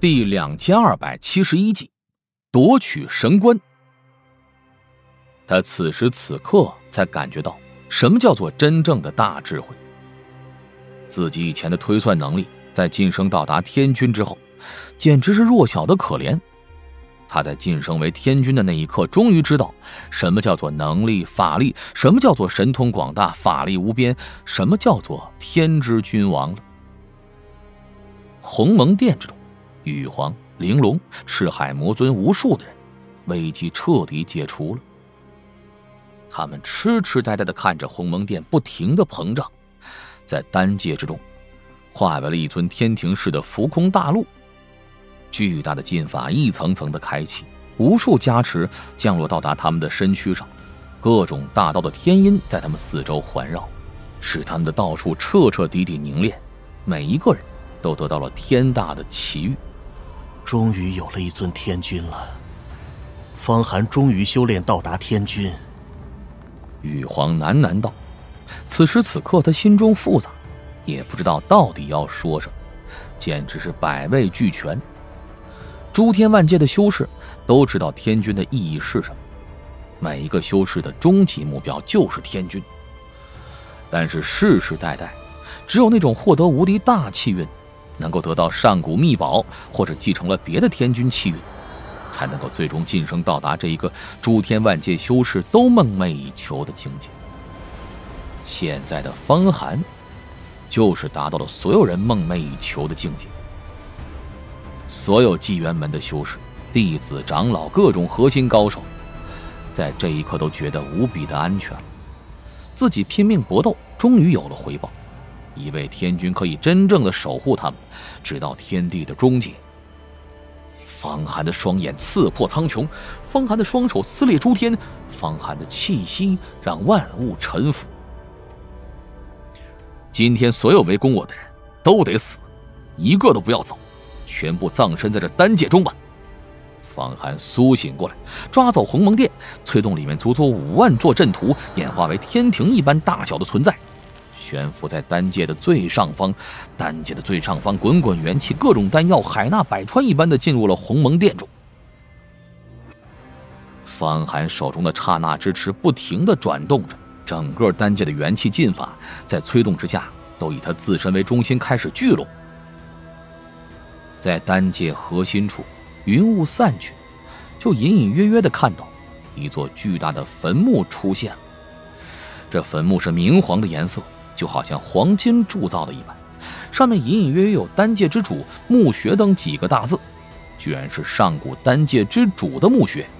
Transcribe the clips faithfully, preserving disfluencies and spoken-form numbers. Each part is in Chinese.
第两千二百七十一集，夺取神冠。他此时此刻才感觉到什么叫做真正的大智慧。自己以前的推算能力，在晋升到达天君之后，简直是弱小的可怜。他在晋升为天君的那一刻，终于知道什么叫做能力、法力，什么叫做神通广大、法力无边，什么叫做天之君王了。鸿蒙殿之中，玉皇、玲珑、赤海魔尊无数的人，危机彻底解除了。他们痴痴呆呆地看着鸿蒙殿不停地膨胀，在丹界之中化为了一尊天庭式的浮空大陆。巨大的禁法一层层的开启，无数加持降落到达他们的身躯上，各种大道的天音在他们四周环绕，使他们的道术彻彻底底凝练，每一个人都得到了天大的奇遇。 终于有了一尊天君了，方寒终于修炼到达天君。 玉皇喃喃道。此时此刻他心中复杂，也不知道到底要说什么，简直是百味俱全。诸天万界的修士都知道天君的意义是什么，每一个修士的终极目标就是天君。但是世世代代，只有那种获得无敌大气运，能够得到上古秘宝，或者继承了别的天君气运，才能够最终晋升到达这一个诸天万界修士都梦寐以求的境界。现在的方寒就是达到了所有人梦寐以求的境界。所有纪元门的修士、弟子、长老，各种核心高手，在这一刻都觉得无比的安全了。自己拼命搏斗，终于有了回报。一位天君可以真正的守护他们，直到天地的终结。方寒的双眼刺破苍穹，方寒的双手撕裂诸天，方寒的气息让万物臣服。今天所有围攻我的人都得死，一个都不要走，全部葬身在这丹界中吧。方寒苏醒过来，抓走鸿蒙殿，催动里面足足五万座阵图，演化为天庭一般大小的存在，悬浮在丹界的最上方。丹界的最上方，滚滚元气，各种丹药海纳百川一般的进入了鸿蒙殿中。方寒手中的刹那之持不停地转动着，整个丹界的元气禁法在催动之下，都以他自身为中心开始聚拢。在丹界核心处，云雾散去，就隐隐约约地看到一座巨大的坟墓出现了。这坟墓是明黄的颜色，就好像黄金铸造的一般，上面隐隐约约有丹界之主墓穴等几个大字，居然是上古丹界之主的墓穴。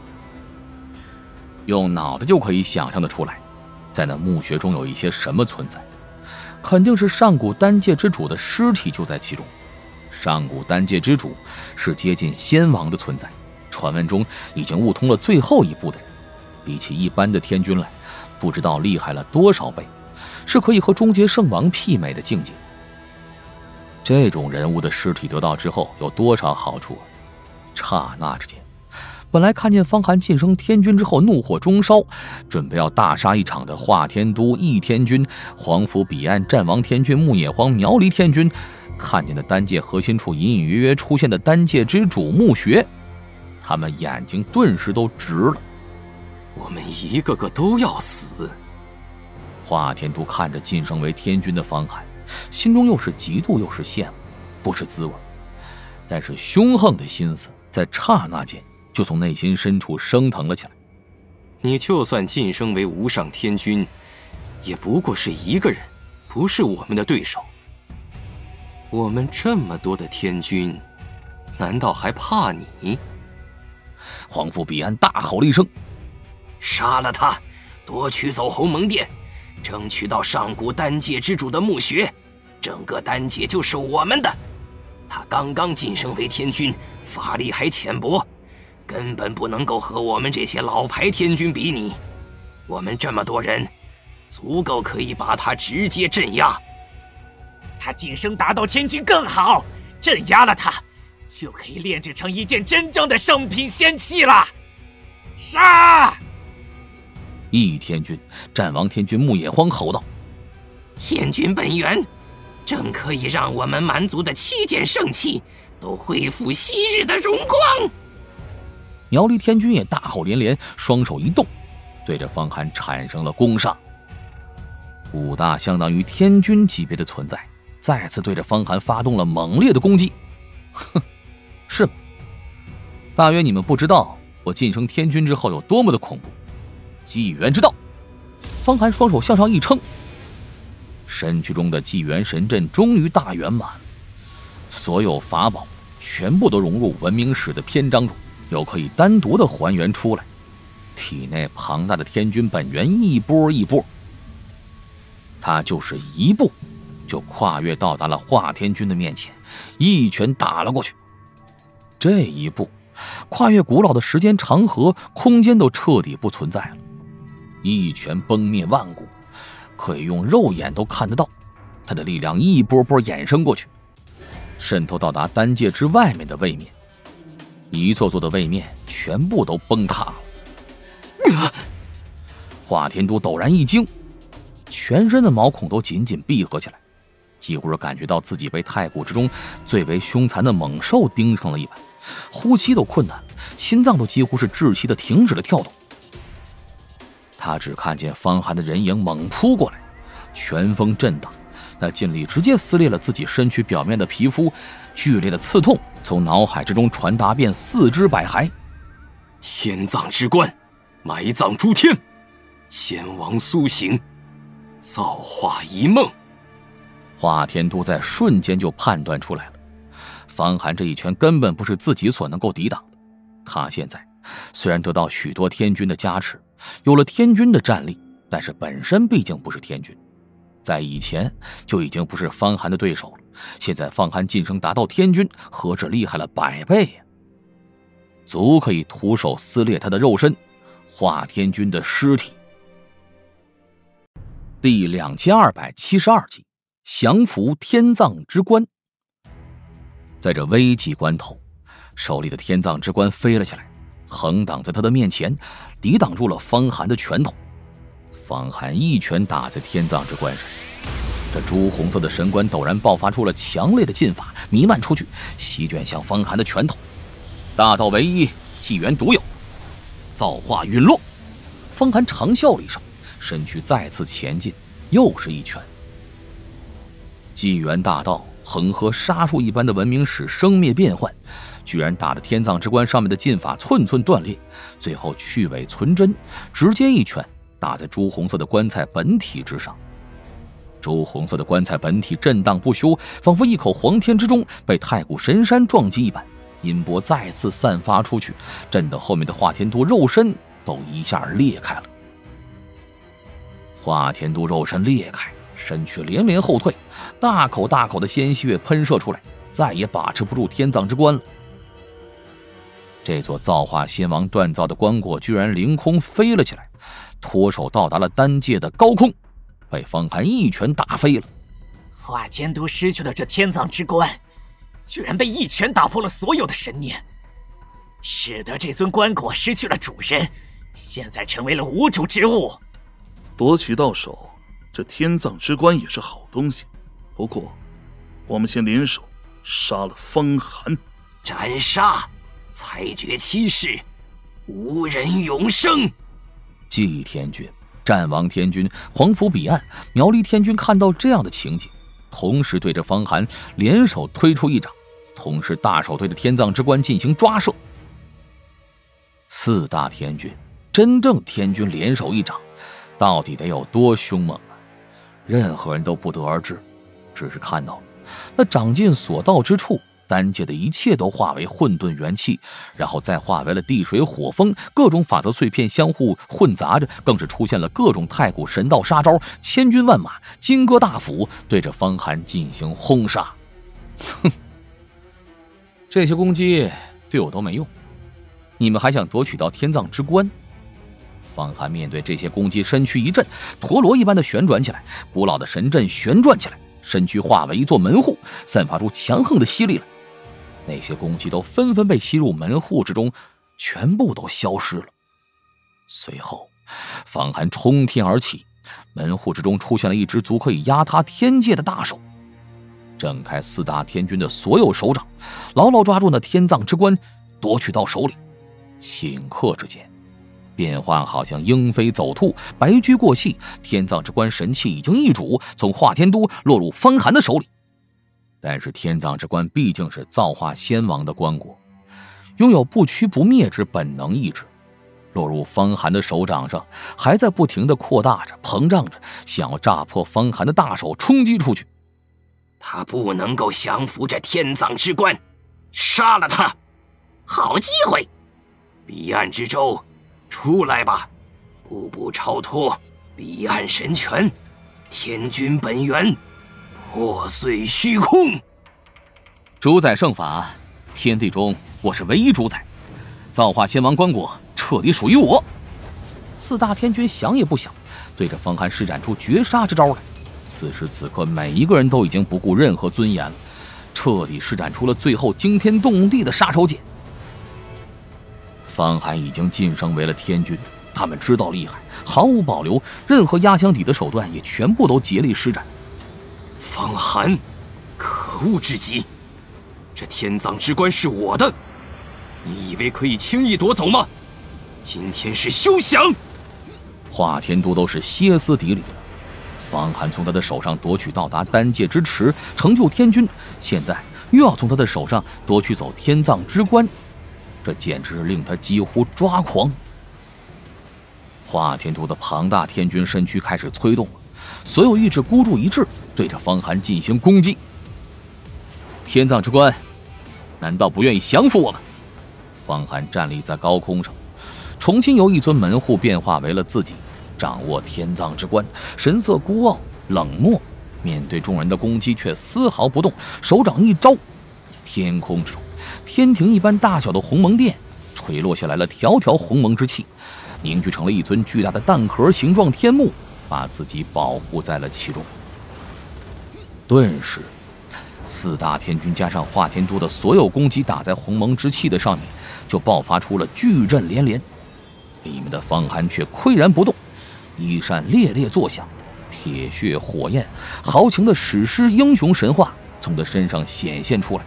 用脑袋就可以想象得出来，在那墓穴中有一些什么存在，肯定是上古丹界之主的尸体就在其中。上古丹界之主是接近仙王的存在，传闻中已经悟通了最后一步的人，比起一般的天君来，不知道厉害了多少倍，是可以和终结圣王媲美的境界。这种人物的尸体得到之后有多少好处啊？刹那之间，本来看见方寒晋升天君之后怒火中烧，准备要大杀一场的华天都、易天君、黄府彼岸、战王天君、木野荒、苗离天君，看见的丹界核心处隐隐约约出现的丹界之主墓穴，他们眼睛顿时都直了。 我们一个个都要死。 华天都看着晋升为天君的方寒，心中又是嫉妒又是羡慕，不是滋味。但是凶横的心思在刹那间就从内心深处升腾了起来。 你就算晋升为无上天君，也不过是一个人，不是我们的对手。我们这么多的天君，难道还怕你？ 黄府彼岸大吼了一声： 杀了他，夺取走鸿蒙殿，争取到上古丹界之主的墓穴，整个丹界就是我们的。他刚刚晋升为天君，法力还浅薄，根本不能够和我们这些老牌天君比拟。我们这么多人，足够可以把他直接镇压。 他晋升达到天君更好，镇压了他，就可以炼制成一件真正的圣品仙器了。杀！ 易天君、战王天君木野荒吼道： 天君本源，正可以让我们蛮族的七件圣器都恢复昔日的荣光。 苗栗天军也大吼连连，双手一动，对着方寒产生了攻杀。五大相当于天军级别的存在，再次对着方寒发动了猛烈的攻击。哼，是吗？大约你们不知道我晋升天军之后有多么的恐怖。纪元之道。方寒双手向上一撑，身躯中的纪元神阵终于大圆满，所有法宝全部都融入文明史的篇章中，又可以单独的还原出来。体内庞大的天军本源一波一波，他就是一步就跨越到达了华天军的面前，一拳打了过去。这一步跨越古老的时间长河，空间都彻底不存在了，一拳崩灭万古，可以用肉眼都看得到，他的力量一波波衍生过去，渗透到达丹界之外面的位面，一座座的位面全部都崩塌了。华天都陡然一惊，全身的毛孔都紧紧闭合起来，几乎是感觉到自己被太古之中最为凶残的猛兽盯上了一般，呼吸都困难，心脏都几乎是窒息的停止了跳动。他只看见方寒的人影猛扑过来，拳风震荡，那劲力直接撕裂了自己身躯表面的皮肤，剧烈的刺痛从脑海之中传达遍四肢百骸。 天葬之棺，埋葬诸天，先王苏醒，造化一梦。 华天都在瞬间就判断出来了，方寒这一拳根本不是自己所能够抵挡的。他现在虽然得到许多天军的加持，有了天军的战力，但是本身毕竟不是天军，在以前就已经不是方寒的对手了。现在方寒晋升达到天军，何止厉害了百倍呀，足可以徒手撕裂他的肉身，化天军的尸体。第两千二百七十二集，降服天葬之棺。在这危急关头，手里的天葬之棺飞了起来，横挡在他的面前，抵挡住了方寒的拳头。方寒一拳打在天葬之棺上，这朱红色的神棺陡然爆发出了强烈的劲法，弥漫出去，席卷向方寒的拳头。大道唯一，纪元独有，造化陨落。方寒长啸了一声，身躯再次前进，又是一拳。纪元大道恒河杀术一般的文明史生灭变幻，居然打得天葬之棺上面的劲法寸寸断裂，最后去伪存真，直接一拳打在朱红色的棺材本体之上。朱红色的棺材本体震荡不休，仿佛一口黄天之中被太古神山撞击一般，音波再次散发出去，震得后面的华天都肉身都一下裂开了。华天都肉身裂开，身躯连连后退，大口大口的鲜血喷射出来，再也把持不住天葬之棺了。这座造化仙王锻造的棺椁居然凌空飞了起来，脱手到达了丹界的高空，被方寒一拳打飞了。 华天都失去了这天葬之棺，居然被一拳打破了所有的神念，使得这尊棺椁失去了主人，现在成为了无主之物。 夺取到手，这天葬之棺也是好东西。不过，我们先联手杀了方寒。 斩杀！裁决七世，无人永生。 祭天军、战王天军、黄府彼岸、苗栗天军看到这样的情景，同时对着方寒联手推出一掌，同时大手对着天葬之棺进行抓射。四大天军，真正天军联手一掌，到底得有多凶猛啊！任何人都不得而知，只是看到了那掌劲所到之处，丹界的一切都化为混沌元气，然后再化为了地水火风，各种法则碎片相互混杂着，更是出现了各种太古神道杀招，千军万马，金戈大斧，对着方寒进行轰杀。哼，这些攻击对我都没用，你们还想夺取到天葬之棺？方寒面对这些攻击，身躯一震，陀螺一般的旋转起来，古老的神阵旋转起来，身躯化为一座门户，散发出强横的吸力来。那些攻击都纷纷被吸入门户之中，全部都消失了。随后方寒冲天而起，门户之中出现了一只足可以压塌天界的大手。 震开四大天军的所有手掌，牢牢抓住那天葬之棺，夺取到手里。顷刻之间，变幻好像鹰飞走兔，白驹过隙，天葬之棺神器已经易主，从华天都落入方寒的手里。但是天葬之棺毕竟是造化先王的棺椁，拥有不屈不灭之本能意志，落入方寒的手掌上，还在不停地扩大着、膨胀着，想要炸破方寒的大手，冲击出去。 他不能够降服这天葬之棺，杀了他！好机会！彼岸之舟，出来吧！步步超脱，彼岸神拳，天君本源，破碎虚空。 主宰圣法，天地中我是唯一主宰，造化先王棺椁彻底属于我。四大天君想也不想，对着方寒施展出绝杀之招来。此时此刻，每一个人都已经不顾任何尊严了，彻底施展出了最后惊天动地的杀手锏。方寒已经晋升为了天君，他们知道厉害，毫无保留，任何压箱底的手段也全部都竭力施展。 方寒，可恶至极！这天葬之棺是我的，你以为可以轻易夺走吗？今天是休想！ 华天都都是歇斯底里了。方寒从他的手上夺取到达丹界之池，成就天君，现在又要从他的手上夺取走天葬之棺，这简直是令他几乎抓狂。华天都的庞大天军身躯开始催动了，所有意志孤注一掷，对着方寒进行攻击。天葬之棺，难道不愿意降服我们？方寒站立在高空上，重新由一尊门户变化为了自己，掌握天葬之棺，神色孤傲冷漠，面对众人的攻击却丝毫不动，手掌一招，天空之中，天庭一般大小的鸿蒙殿垂落下来了条条鸿蒙之气，凝聚成了一尊巨大的蛋壳形状天幕，把自己保护在了其中。顿时，四大天军加上华天都的所有攻击打在鸿蒙之气的上面，就爆发出了巨震连连。里面的方寒却岿然不动，衣衫猎猎作响，铁血火焰豪情的史诗英雄神话从他身上显现出来。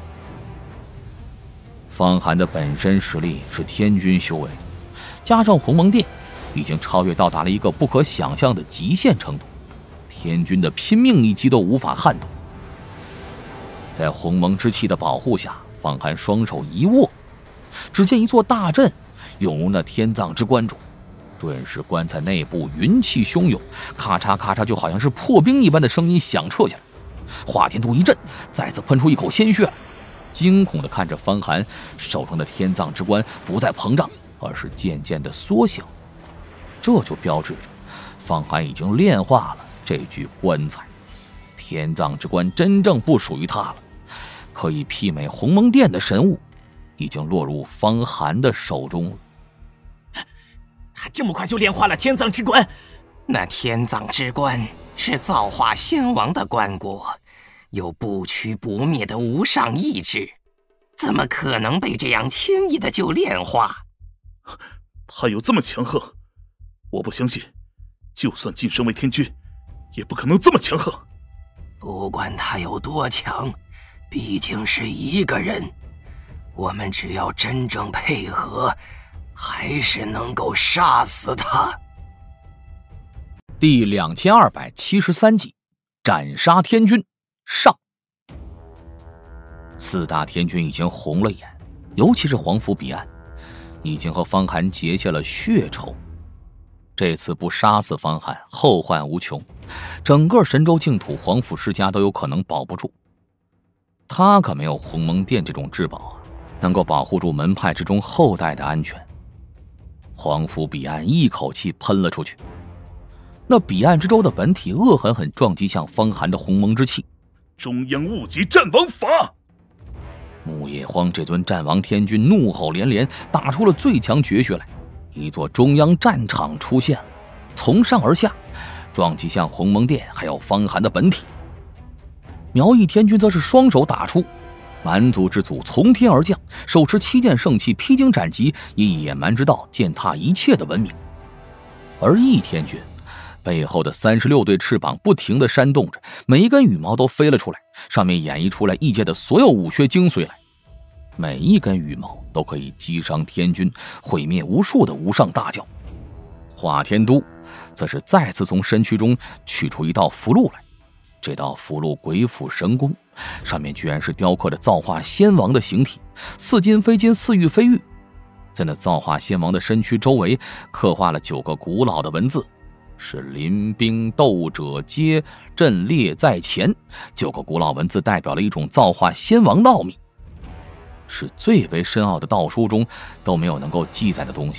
方寒的本身实力是天军修为，加上鸿蒙殿已经超越到达了一个不可想象的极限程度，天军的拼命一击都无法撼动。在鸿蒙之气的保护下，方寒双手一握，只见一座大阵涌入那天葬之棺中，顿时棺材内部云气汹涌，咔嚓咔嚓，就好像是破冰一般的声音响彻下来。华天都一震，再次喷出一口鲜血，惊恐地看着方寒手中的天葬之棺不再膨胀，而是渐渐地缩小，这就标志着方寒已经炼化了这具棺材，天葬之棺真正不属于他了，可以媲美鸿蒙殿的神物已经落入方寒的手中了。 他这么快就炼化了天葬之棺？ 那天葬之棺是造化先王的棺椁，有不屈不灭的无上意志，怎么可能被这样轻易的就炼化？ 他有这么强横，我不相信，就算晋升为天君，也不可能这么强横。 不管他有多强，毕竟是一个人，我们只要真正配合，还是能够杀死他。 第两千二百七十三集，斩杀天君上。四大天君已经红了眼，尤其是皇府彼岸，已经和方寒结下了血仇。这次不杀死方寒，后患无穷，整个神州净土皇府世家都有可能保不住。他可没有鸿蒙殿这种至宝啊，能够保护住门派之中后代的安全。皇府彼岸一口气喷了出去，那彼岸之舟的本体恶狠狠撞击向方寒的鸿蒙之气。 中央戊己战王法！ 木叶荒这尊战王天君怒吼连连，打出了最强绝学来，一座中央战场出现了，从上而下撞击向鸿蒙殿还有方寒的本体。苗裔天君则是双手打出，蛮族之祖从天而降，手持七件圣器，披荆斩棘，以野蛮之道践踏一切的文明。而翼天君背后的三十六对翅膀不停地扇动着，每一根羽毛都飞了出来，上面演绎出来异界的所有武学精髓来。每一根羽毛都可以击伤天军，毁灭无数的无上大教。华天都则是再次从身躯中取出一道符箓来，这道符箓鬼斧神工，上面居然是雕刻着造化仙王的形体，似金非金，似玉非玉。在那造化仙王的身躯周围刻画了九个古老的文字，是临兵斗者皆阵列在前。九个古老文字代表了一种造化仙王的奥秘，是最为深奥的道书中都没有能够记载的东西。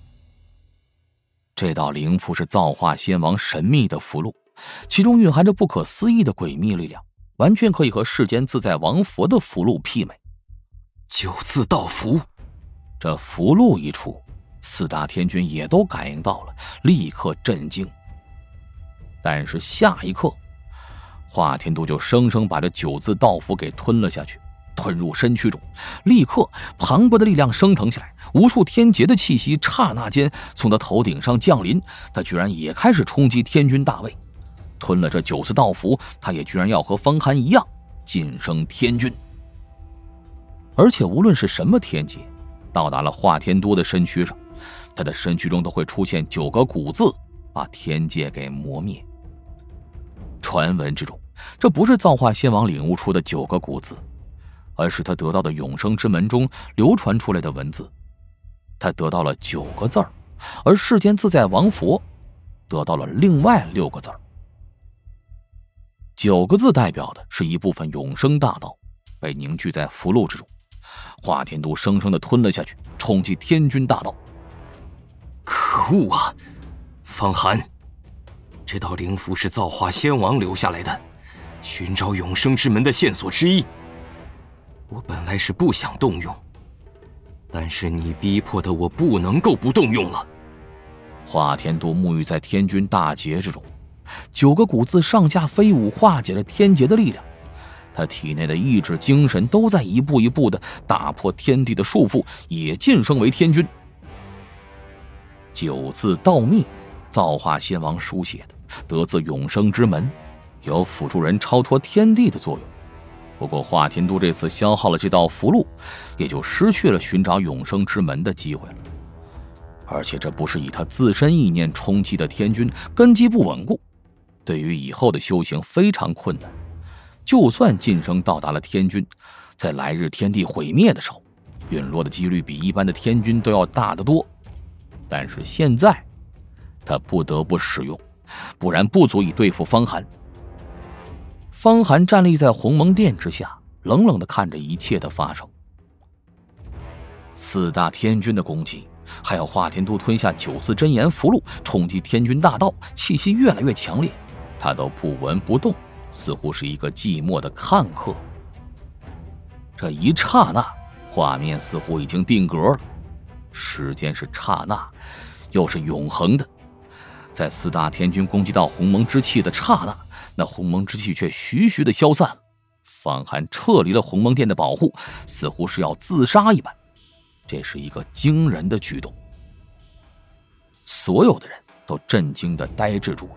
这道灵符是造化仙王神秘的符箓，其中蕴含着不可思议的诡秘力量，完全可以和世间自在王佛的符箓媲美。 九字道符， 这符箓一出，四大天军也都感应到了，立刻震惊。但是下一刻，华天都就生生把这九字道符给吞了下去，吞入身躯中，立刻磅礴的力量升腾起来，无数天劫的气息刹那间从他头顶上降临，他居然也开始冲击天军大位。吞了这九字道符，他也居然要和方寒一样晋升天军。而且无论是什么天劫到达了华天都的身躯上，他的身躯中都会出现九个古字，把天界给磨灭。传闻之中，这不是造化仙王领悟出的九个古字，而是他得到的永生之门中流传出来的文字。他得到了九个字儿，而世间自在王佛得到了另外六个字儿。九个字代表的是一部分永生大道，被凝聚在符箓之中。华天都生生的吞了下去，冲击天军大道。 可恶啊！方寒，这道灵符是造化仙王留下来的，寻找永生之门的线索之一。我本来是不想动用，但是你逼迫的我不能够不动用了。 华天都沐浴在天军大劫之中，九个古字上下飞舞，化解了天劫的力量。他体内的意志精神都在一步一步的打破天地的束缚，也晋升为天军。九字道秘，造化仙王书写的，得自永生之门，有辅助人超脱天地的作用。不过华天都这次消耗了这道符箓，也就失去了寻找永生之门的机会了。而且这不是以他自身意念冲击的天军，根基不稳固，对于以后的修行非常困难。就算晋升到达了天军，在来日天地毁灭的时候，陨落的几率比一般的天军都要大得多。但是现在他不得不使用，不然不足以对付方寒。方寒站立在鸿蒙殿之下，冷冷地看着一切的发生。四大天军的攻击，还有华天都吞下九字真言符箓，冲击天军大道，气息越来越强烈，他都不闻不动，似乎是一个寂寞的看客。这一刹那，画面似乎已经定格了。时间是刹那，又是永恒的。在四大天军攻击到鸿蒙之气的刹那，那鸿蒙之气却徐徐的消散了。方寒撤离了鸿蒙殿的保护，似乎是要自杀一般。这是一个惊人的举动，所有的人都震惊的呆滞住了。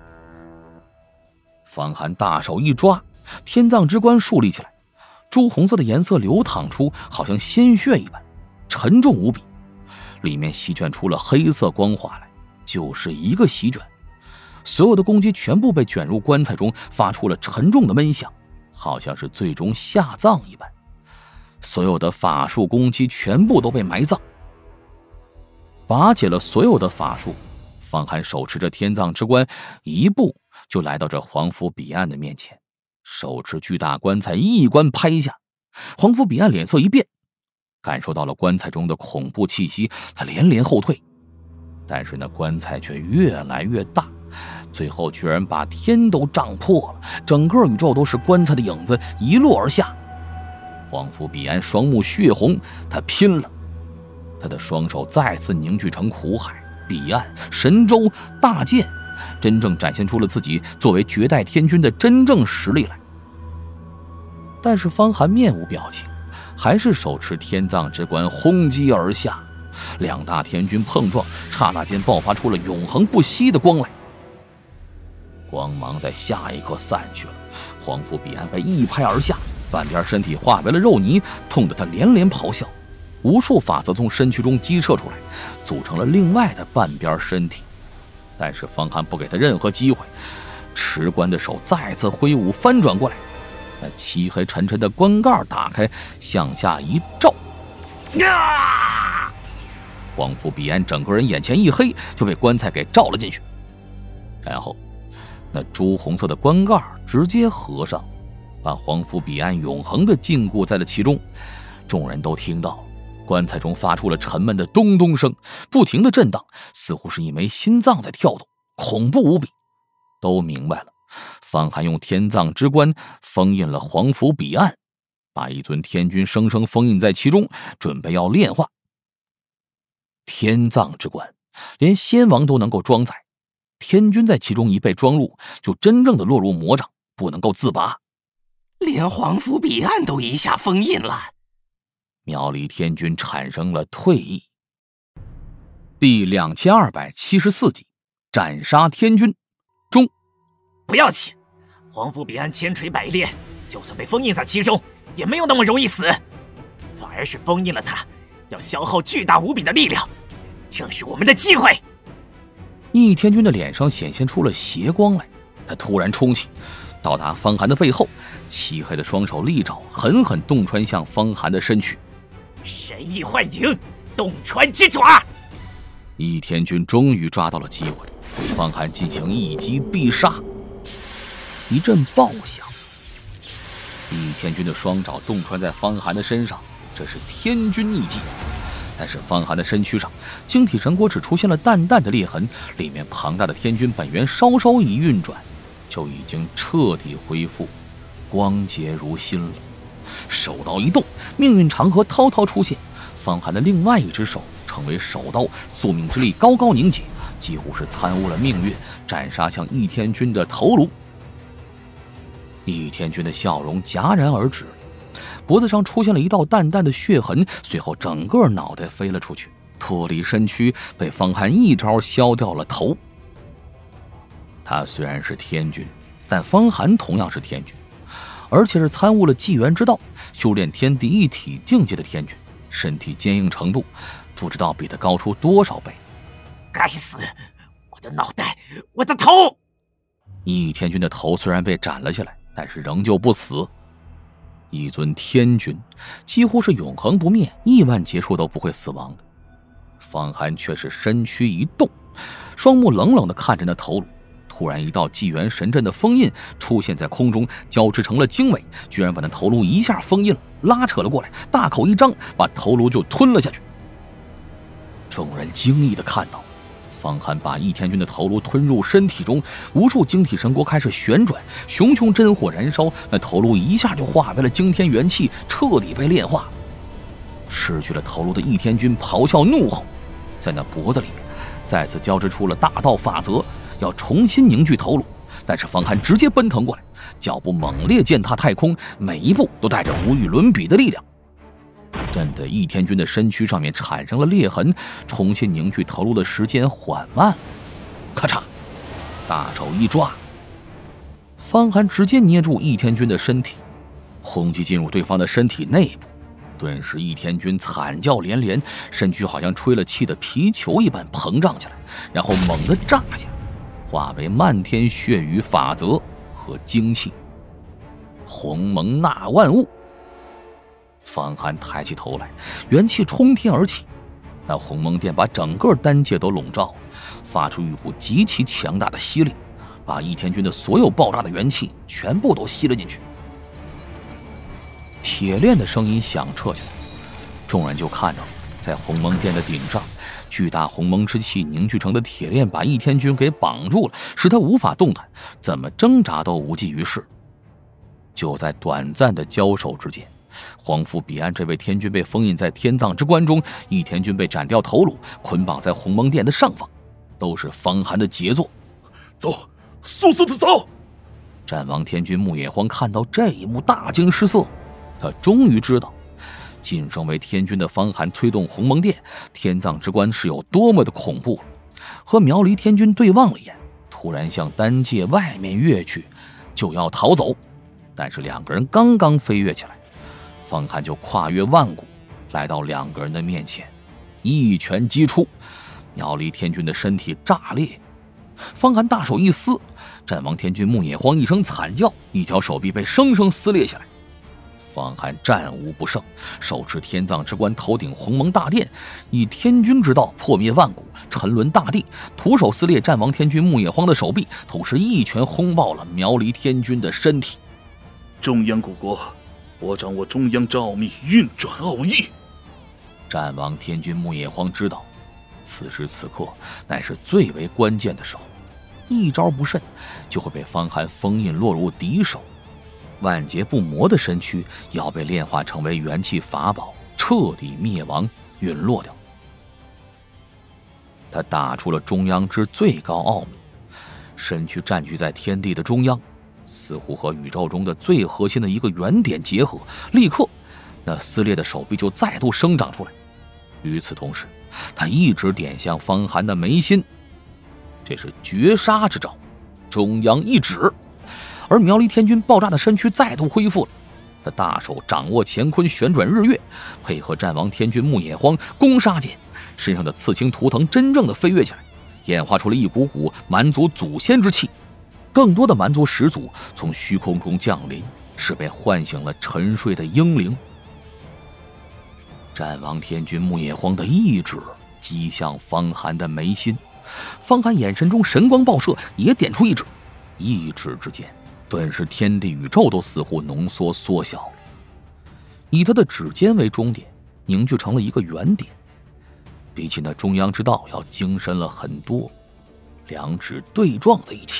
方寒大手一抓，天葬之棺竖立起来，朱红色的颜色流淌出，好像鲜血一般，沉重无比。里面席卷出了黑色光华来，就是一个席卷，所有的攻击全部被卷入棺材中，发出了沉重的闷响，好像是最终下葬一般。所有的法术攻击全部都被埋葬。拔解了所有的法术，方寒手持着天葬之棺，一步就来到这黄甫彼岸的面前，手持巨大棺材一棺拍下。黄甫彼岸脸色一变，感受到了棺材中的恐怖气息，他连连后退。但是那棺材却越来越大，最后居然把天都胀破了，整个宇宙都是棺材的影子一落而下。黄甫彼岸双目血红，他拼了，他的双手再次凝聚成苦海、彼岸、神州、大剑，真正展现出了自己作为绝代天军的真正实力来。但是方寒面无表情，还是手持天葬之棺轰击而下，两大天军碰撞，刹那间爆发出了永恒不息的光来。 光芒在下一刻散去了，黄甫彼岸被一拍而下，半边身体化为了肉泥，痛得他连连咆哮。无数法则从身躯中激射出来，组成了另外的半边身体。但是方寒不给他任何机会，持棺的手再次挥舞翻转过来，那漆黑沉沉的棺盖打开，向下一照，啊！黄甫彼岸整个人眼前一黑，就被棺材给照了进去。然后那朱红色的棺盖直接合上，把黄甫彼岸永恒地禁锢在了其中。众人都听到棺材中发出了沉闷的咚咚声，不停地震荡，似乎是一枚心脏在跳动，恐怖无比。都明白了，方寒用天葬之棺封印了黄甫彼岸，把一尊天君生生封印在其中，准备要炼化。天葬之棺连仙王都能够装载，天君在其中一被装入，就真正的落入魔掌，不能够自拔。 连黄甫彼岸都一下封印了， 苗离天君产生了退意。第两千二百七十四集，斩杀天君中。 不要紧，黄甫彼岸千锤百炼，就算被封印在其中，也没有那么容易死。反而是封印了他，要消耗巨大无比的力量，正是我们的机会。 易天君的脸上显现出了邪光来，他突然冲起，到达方寒的背后，漆黑的双手利爪狠狠洞穿向方寒的身躯。 神意幻影，洞穿之爪。 易天君终于抓到了机会，对方寒进行一击必杀。一阵爆响，易天君的双爪洞穿在方寒的身上，这是天君一击。但是方寒的身躯上，晶体神国只出现了淡淡的裂痕，里面庞大的天君本源稍稍一运转，就已经彻底恢复光洁如新了。手刀一动，命运长河滔滔出现，方寒的另外一只手成为手刀，宿命之力高高凝结，几乎是参悟了命运，斩杀向易天君的头颅。易天君的笑容戛然而止，脖子上出现了一道淡淡的血痕，随后整个脑袋飞了出去，脱离身躯，被方寒一招削掉了头。他虽然是天君，但方寒同样是天君，而且是参悟了纪元之道，修炼天地一体境界的天君，身体坚硬程度不知道比他高出多少倍。 该死，我的脑袋，我的头！ 易天君的头虽然被斩了下来，但是仍旧不死。一尊天君几乎是永恒不灭，亿万劫数都不会死亡的。方寒却是身躯一动，双目冷冷地看着那头颅，突然一道纪元神阵的封印出现在空中，交织成了经纬，居然把那头颅一下封印了，拉扯了过来，大口一张，把头颅就吞了下去。众人惊异地看到方寒把易天君的头颅吞入身体中，无数晶体神国开始旋转，熊熊真火燃烧，那头颅一下就化为了惊天元气，彻底被炼化。失去了头颅的易天君咆哮怒吼，在那脖子里再次交织出了大道法则，要重新凝聚头颅。但是方寒直接奔腾过来，脚步猛烈践踏太空，每一步都带着无与伦比的力量，震得易天君的身躯上面产生了裂痕，重新凝聚头颅的时间缓慢。咔嚓，大手一抓，方寒直接捏住易天君的身体，轰击进入对方的身体内部。顿时易天君惨叫连连，身躯好像吹了气的皮球一般膨胀起来，然后猛地炸下，化为漫天血雨法则和精气。鸿蒙纳万物。方寒抬起头来，元气冲天而起，那鸿蒙殿把整个丹界都笼罩，发出一股极其强大的吸力，把易天君的所有爆炸的元气全部都吸了进去。铁链的声音响彻起来，众人就看到在鸿蒙殿的顶上，巨大鸿蒙之气凝聚成的铁链把易天君给绑住了，使他无法动弹，怎么挣扎都无济于事。就在短暂的交手之间，黄甫彼岸这位天君被封印在天葬之棺中，易天君被斩掉头颅，捆绑在鸿蒙殿的上方，都是方寒的杰作。 走，速速的走！ 战王天君木野荒看到这一幕大惊失色，他终于知道晋升为天君的方寒推动鸿蒙殿天葬之棺是有多么的恐怖了。和苗离天君对望了一眼， 突然向丹界外面跃去，就要逃走。但是两个人刚刚飞跃起来，方寒就跨越万古，来到两个人的面前，一拳击出，苗栗天君的身体炸裂。方寒大手一撕，战王天君木野荒一声惨叫，一条手臂被生生撕裂下来。方寒战无不胜，手持天葬之冠，头顶鸿蒙大殿，以天君之道破灭万古，沉沦大地，徒手撕裂战王天君木野荒的手臂，同时一拳轰爆了苗离天君的身体。 中央古国，我掌握中央之奥秘，运转奥义。 战王天君木野荒知道，此时此刻乃是最为关键的时候，一招不慎就会被方寒封印落入敌手，万劫不磨的身躯也要被炼化成为元气法宝，彻底灭亡陨落掉。他打出了中央之最高奥秘，身躯占据在天地的中央，似乎和宇宙中的最核心的一个原点结合，立刻那撕裂的手臂就再度生长出来。与此同时，他一直点向方寒的眉心，这是绝杀之招，中央一指。而苗离天君爆炸的身躯再度恢复了，他大手掌握乾坤旋转日月，配合战王天君木野荒攻杀间，身上的刺青图腾真正的飞跃起来，演化出了一股股蛮族祖先之气。更多的蛮族始祖从虚空中降临，是被唤醒了沉睡的英灵。战王天君木野荒的一指击向方寒的眉心，方寒眼神中神光爆射，也点出一指，一指之间，顿时天地宇宙都似乎浓缩缩小了，以他的指尖为终点，凝聚成了一个圆点，比起那中央之道要精深了很多。两指对撞在一起，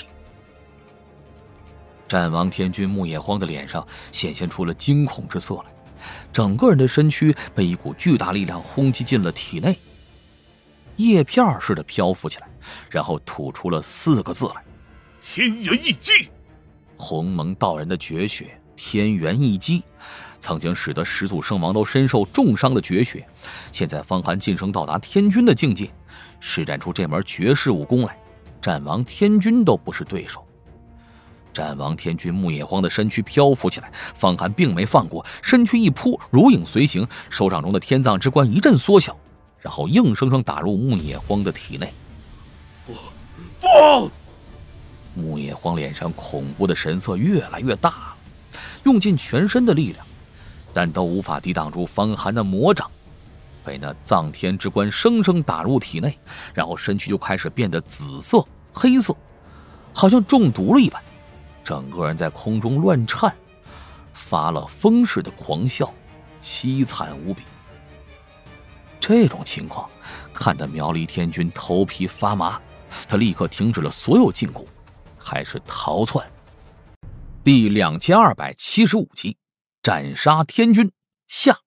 战王天君木野荒的脸上显现出了惊恐之色来，整个人的身躯被一股巨大力量轰击进了体内，叶片似的漂浮起来，然后吐出了四个字来： 天元一击。 鸿蒙道人的绝学天元一击，曾经使得始祖圣王都身受重伤的绝学，现在方寒晋升到达天君的境界，施展出这门绝世武功来，战王天君都不是对手。战王天君木野荒的身躯漂浮起来，方寒并没放过，身躯一扑，如影随形，手掌中的天葬之冠一阵缩小，然后硬生生打入木野荒的体内。 不不！ 木野荒脸上恐怖的神色越来越大了，用尽全身的力量，但都无法抵挡住方寒的魔掌，被那藏天之冠生生打入体内，然后身躯就开始变得紫色、黑色，好像中毒了一般，整个人在空中乱颤，发了疯似的狂笑，凄惨无比。这种情况看得苗离天君头皮发麻，他立刻停止了所有进攻，开始逃窜。第两千二百七十五集，斩杀天君下。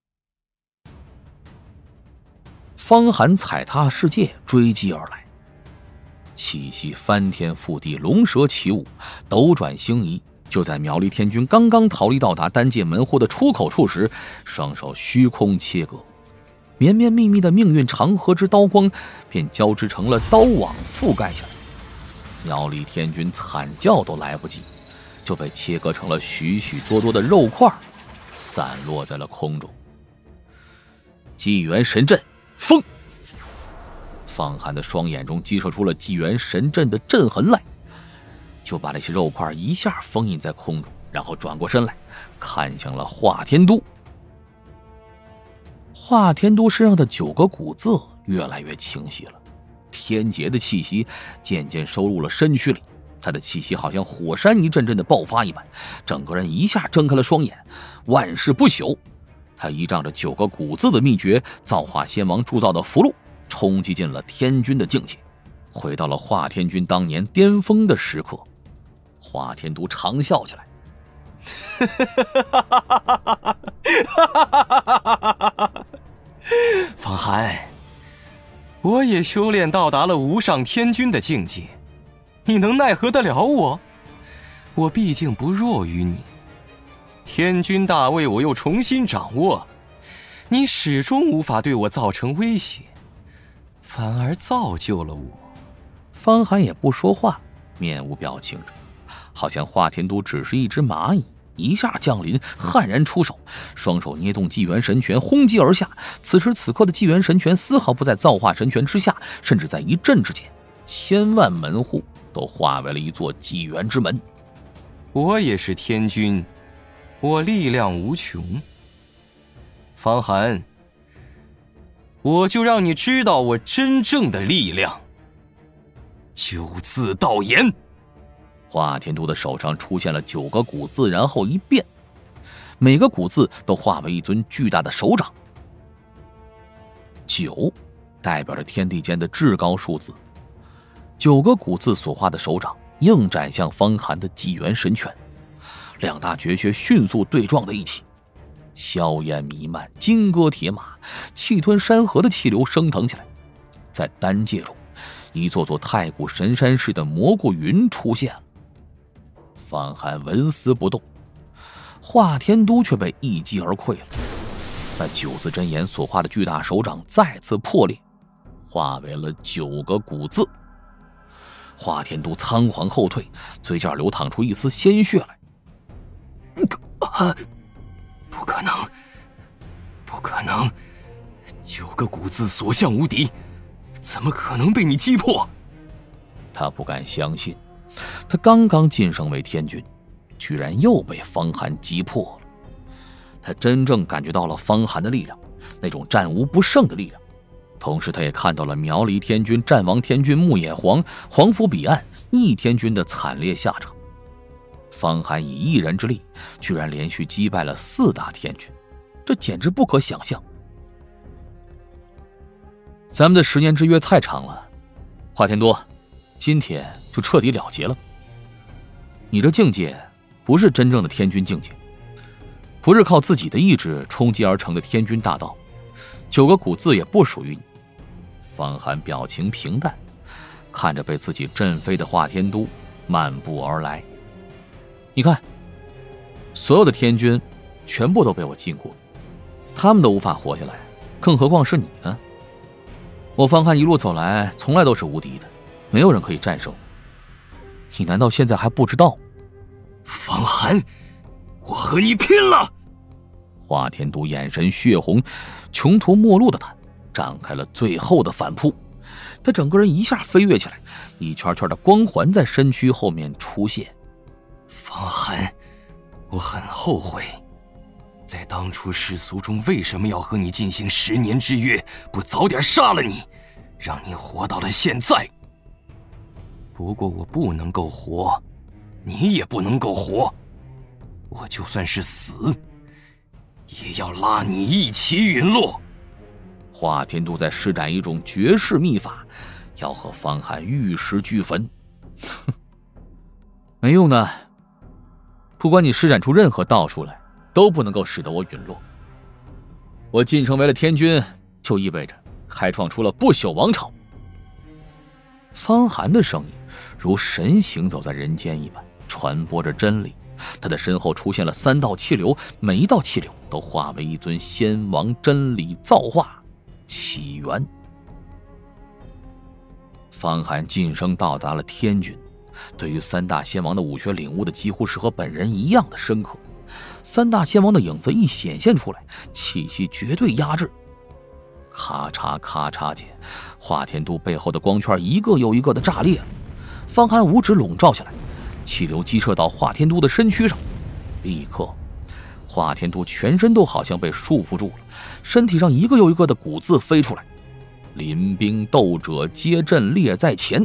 方寒踩踏世界追击而来，气息翻天覆地，龙蛇起舞，斗转星移。就在苗栗天君刚刚逃离到达丹界门户的出口处时，双手虚空切割，绵绵密密的命运长河之刀光便交织成了刀网覆盖下来。苗栗天君惨叫都来不及，就被切割成了许许多多的肉块，散落在了空中。纪元神阵封！方寒的双眼中激射出了纪元神阵的震痕来，就把那些肉块一下封印在空中，然后转过身来看向了华天都。华天都身上的九个古字越来越清晰了，天劫的气息渐渐收入了身躯里，他的气息好像火山一阵阵的爆发一般，整个人一下睁开了双眼。万事不朽，他依仗着九个古字的秘诀，造化仙王铸造的符箓，冲击进了天君的境界，回到了华天君当年巅峰的时刻。华天都长笑起来， 方寒，我也修炼到达了无上天君的境界，你能奈何得了我？我毕竟不弱于你，天君大位我又重新掌握了，你始终无法对我造成威胁，反而造就了我。 方寒也不说话， 面无表情着，好像华田都只是一只蚂蚁，一下降临，悍然出手，双手捏动纪元神拳轰击而下。此时此刻的纪元神拳丝毫不在造化神拳之下，甚至在一震之间，千万门户都化为了一座纪元之门。 我也是天君，我力量无穷。方寒，我就让你知道我真正的力量。九字道言。 华田都的手上出现了九个古字，然后一变，每个古字都化为一尊巨大的手掌。九代表着天地间的至高数字，九个古字所化的手掌硬斩向方寒的纪元神拳，两大绝学迅速对撞在一起，硝烟弥漫，金戈铁马，气吞山河的气流升腾起来。在丹界中，一座座太古神山式的蘑菇云出现了。方寒纹丝不动，华天都却被一击而溃了。那九字真言所化的巨大手掌再次破裂，化为了九个古字。华天都仓皇后退，嘴角流淌出一丝鲜血来。 啊！不可能，不可能！九个古字所向无敌，怎么可能被你击破？ 他不敢相信，他刚刚晋升为天君，居然又被方寒击破了。他真正感觉到了方寒的力量，那种战无不胜的力量。同时他也看到了苗离天君、战王天君、木野皇、黄甫彼岸、翼天君的惨烈下场。方寒以一人之力居然连续击败了四大天君，这简直不可想象。咱们的十年之约太长了，华天都，今天就彻底了结了。你这境界不是真正的天君境界，不是靠自己的意志冲击而成的天君大道，九个古字也不属于你。方寒表情平淡，看着被自己震飞的华天都漫步而来。你看，所有的天君全部都被我禁锢，他们都无法活下来，更何况是你呢？我方寒一路走来从来都是无敌的，没有人可以战胜我。你难道现在还不知道？ 方寒，我和你拼了！ 华天都眼神血红，穷途末路的他展开了最后的反扑。他整个人一下飞跃起来，一圈圈的光环在身躯后面出现。 方寒，我很后悔，在当初世俗中为什么要和你进行十年之约，不早点杀了你，让你活到了现在。不过我不能够活，你也不能够活，我就算是死，也要拉你一起陨落。 华天都在施展一种绝世秘法，要和方寒玉石俱焚。哼，没用的，不管你施展出任何道术来，都不能够使得我陨落。我晋升为了天君，就意味着开创出了不朽王朝。方寒的声音如神行走在人间一般，传播着真理。他的身后出现了三道气流，每一道气流都化为一尊先王真理造化起源。方寒晋升到达了天君，对于三大仙王的武学领悟的几乎是和本人一样的深刻。三大仙王的影子一显现出来，气息绝对压制。咔嚓咔嚓间，华天都背后的光圈一个又一个的炸裂了，方寒五指笼罩下来，气流击射到华天都的身躯上。立刻，华天都全身都好像被束缚住了，身体上一个又一个的古字飞出来，临兵斗者皆阵列在前。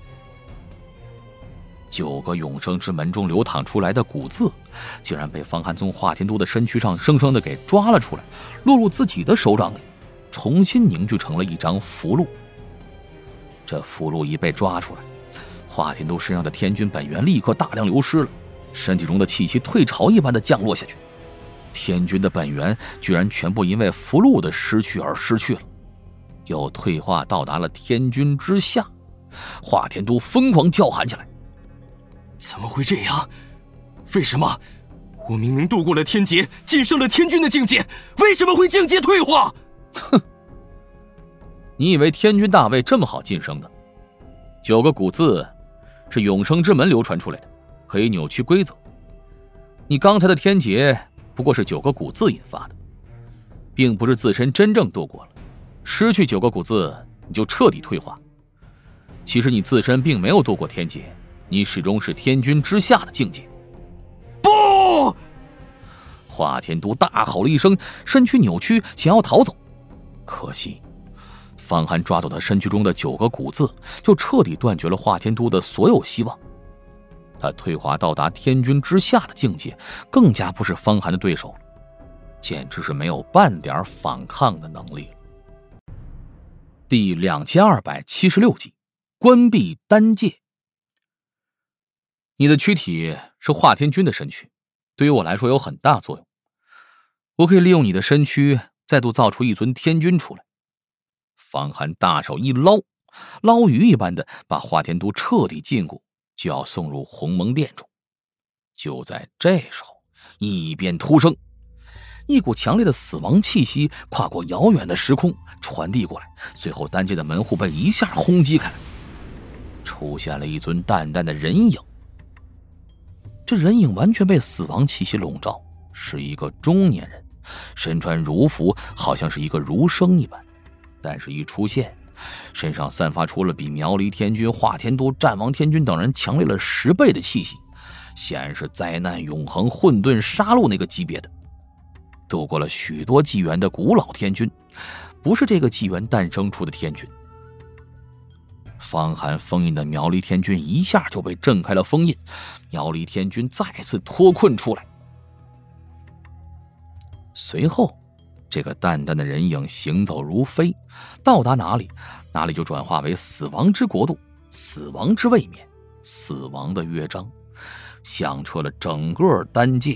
九个永生之门中流淌出来的古字，竟然被方寒从华天都的身躯上生生的给抓了出来，落入自己的手掌里，重新凝聚成了一张符箓。这符箓一被抓出来，华天都身上的天君本源立刻大量流失了，身体中的气息退潮一般的降落下去。天君的本源居然全部因为符箓的失去而失去了，又退化到达了天君之下。华天都疯狂叫喊起来： 怎么会这样？为什么？我明明度过了天劫，晋升了天君的境界，为什么会境界退化？ 哼！你以为天君大位这么好晋升的？九个古字是永生之门流传出来的，可以扭曲规则。你刚才的天劫不过是九个古字引发的，并不是自身真正度过了。失去九个古字，你就彻底退化。其实你自身并没有度过天劫，你始终是天君之下的境界。 不！ 华天都大吼了一声，身躯扭曲，想要逃走。可惜方寒抓走他身躯中的九个古字，就彻底断绝了华天都的所有希望。他退化到达天君之下的境界，更加不是方寒的对手了，简直是没有半点反抗的能力了。第两千二百七十六集，关闭丹界。你的躯体是华天君的身躯，对于我来说有很大作用。我可以利用你的身躯，再度造出一尊天君出来。方寒大手一捞，捞鱼一般的把华天都彻底禁锢，就要送入鸿蒙殿中。就在这时候，异变突生，一股强烈的死亡气息跨过遥远的时空传递过来，随后丹界的门户被一下轰击开来，出现了一尊淡淡的人影。这人影完全被死亡气息笼罩，是一个中年人，身穿儒服，好像是一个儒生一般，但是一出现，身上散发出了比苗离天君、华天都、战王天君等人强烈了十倍的气息，显然是灾难永恒、混沌杀戮那个级别的。度过了许多纪元的古老天君，不是这个纪元诞生出的天君。方寒封印的苗离天君一下就被震开了封印，苗离天君再次脱困出来。随后这个淡淡的人影行走如飞，到达哪里哪里就转化为死亡之国度、死亡之位面、死亡的乐章，响彻了整个丹界。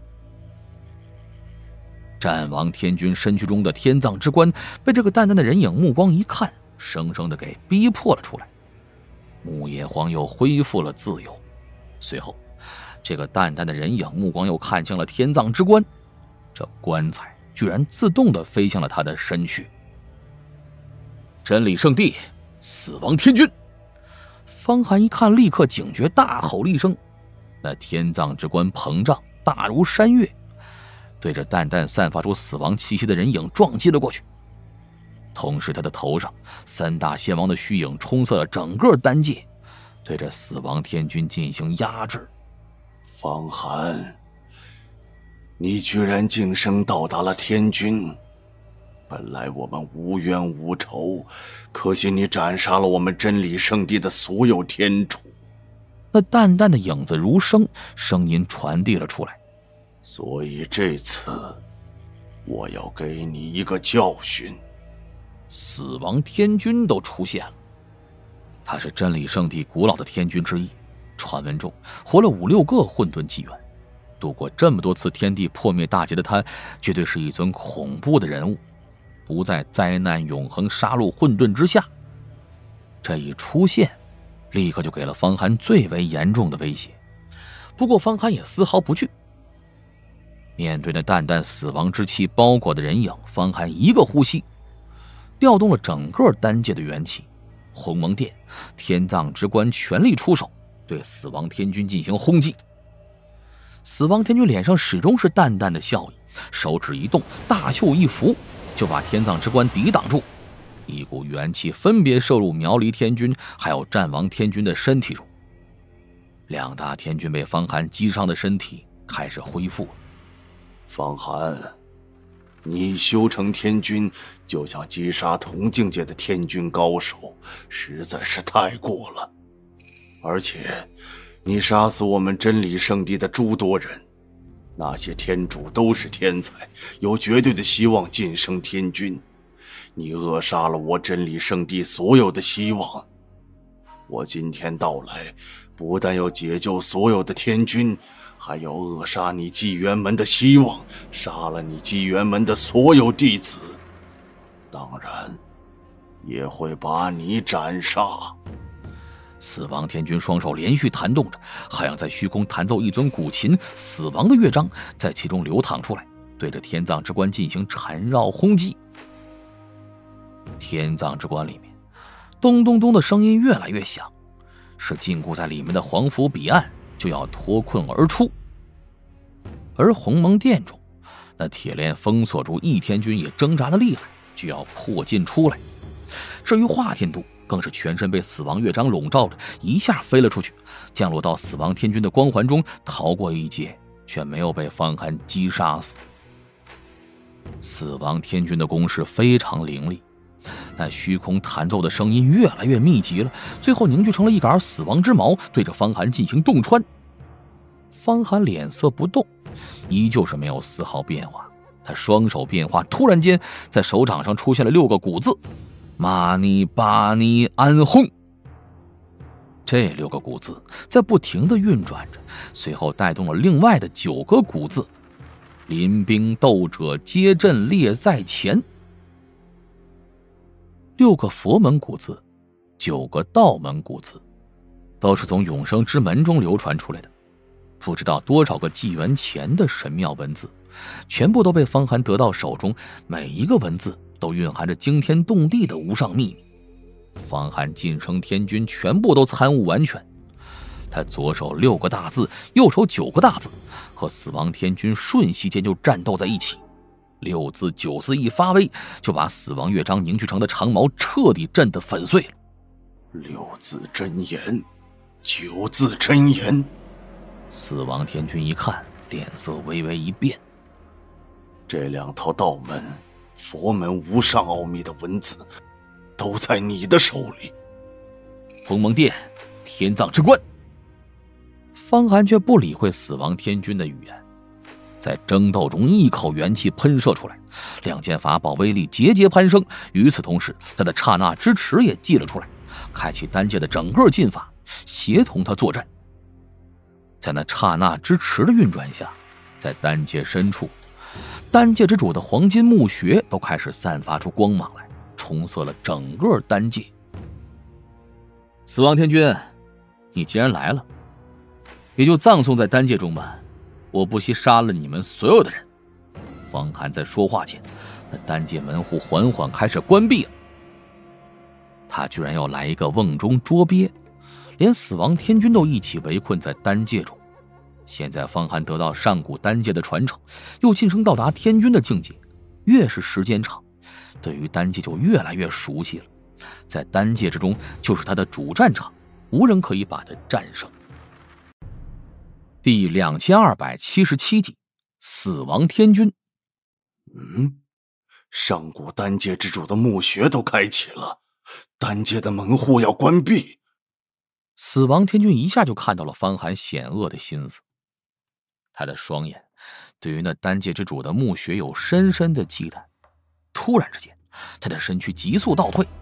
战王天君身躯中的天葬之棺被这个淡淡的人影目光一看，生生的给逼迫了出来。木叶皇又恢复了自由。随后这个淡淡的人影目光又看向了天葬之棺，这棺材居然自动的飞向了他的身躯。真理圣地，死亡天君！方寒一看，立刻警觉，大吼了一声。那天葬之棺膨胀，大如山岳，对着淡淡散发出死亡气息的人影撞击了过去。同时他的头上三大仙王的虚影冲塞了整个丹界，对着死亡天君进行压制。 方寒，你居然晋升到达了天君，本来我们无冤无仇，可惜你斩杀了我们真理圣地的所有天主。 那淡淡的影子如声，声音传递了出来。 所以这次我要给你一个教训。 死亡天君都出现了，他是真理圣地古老的天君之一，传闻中活了五六个混沌纪元，度过这么多次天地破灭大劫的他，绝对是一尊恐怖的人物，不在灾难永恒杀戮混沌之下。这一出现立刻就给了方寒最为严重的威胁。不过方寒也丝毫不惧，面对那淡淡死亡之气包裹的人影，方寒一个呼吸调动了整个丹界的元气，鸿蒙殿、天葬之棺全力出手，对死亡天君进行轰击。死亡天君脸上始终是淡淡的笑意，手指一动，大袖一拂，就把天葬之棺抵挡住。一股元气分别射入苗离天君还有战王天君的身体中，两大天君被方寒击伤的身体开始恢复了。 方寒，你修成天君就想击杀同境界的天君高手，实在是太过了。而且你杀死我们真理圣地的诸多人，那些天主都是天才，有绝对的希望晋升天君。你扼杀了我真理圣地所有的希望。我今天到来，不但要解救所有的天君，还要扼杀你纪元门的希望，杀了你纪元门的所有弟子，当然也会把你斩杀。 死亡天君双手连续弹动着，好像在虚空弹奏一尊古琴，死亡的乐章在其中流淌出来，对着天葬之棺进行缠绕轰击。天葬之棺里面咚咚咚的声音越来越响， 是禁锢在里面的黄符彼岸就要脱困而出。而鸿蒙殿中，那铁链封锁住易天君也挣扎的厉害，就要破禁出来。至于华天都，更是全身被死亡乐章笼罩着，一下飞了出去，降落到死亡天君的光环中，逃过一劫，却没有被方寒击杀死。死亡天君的攻势非常凌厉，但虚空弹奏的声音越来越密集了，最后凝聚成了一杆死亡之矛，对着方寒进行洞穿。方寒脸色不动，依旧是没有丝毫变化。他双手变化，突然间在手掌上出现了六个古字：玛尼巴尼安轰。这六个古字在不停地运转着，随后带动了另外的九个古字：临兵斗者皆阵列在前。六个佛门古字，九个道门古字，都是从永生之门中流传出来的。不知道多少个纪元前的神妙文字，全部都被方寒得到手中，每一个文字都蕴含着惊天动地的无上秘密。方寒晋升天君全部都参悟完全。他左手六个大字，右手九个大字，和死亡天君瞬息间就战斗在一起。六字九字一发威，就把死亡乐章凝聚成的长矛彻底震得粉碎了。 六字真言，九字真言。 死亡天君一看，脸色微微一变。 这两套道门、佛门无上奥秘的文字，都在你的手里。 鸿蒙殿，天葬之关。方寒却不理会死亡天君的语言，在争斗中一口元气喷射出来，两件法宝威力节节攀升。与此同时，他的刹那之尺也祭了出来，开启丹界的整个禁法，协同他作战。在那刹那之池的运转下，在丹界深处，丹界之主的黄金墓穴都开始散发出光芒来，重色了整个丹界。死亡天君，你既然来了，也就葬送在丹界中吧，我不惜杀了你们所有的人。方寒在说话间，那丹界门户缓缓开始关闭了。他居然要来一个瓮中捉鳖，连死亡天君都一起围困在丹界中。现在方寒得到上古丹界的传承，又晋升到达天君的境界，越是时间长，对于丹界就越来越熟悉了。在丹界之中，就是他的主战场，无人可以把他战胜。第两千二百七十七集，死亡天君。 嗯，上古丹界之主的墓穴都开启了，丹界的门户要关闭。 死亡天君一下就看到了方寒险恶的心思，他的双眼对于那丹界之主的墓穴有深深的忌惮。突然之间，他的身躯急速倒退。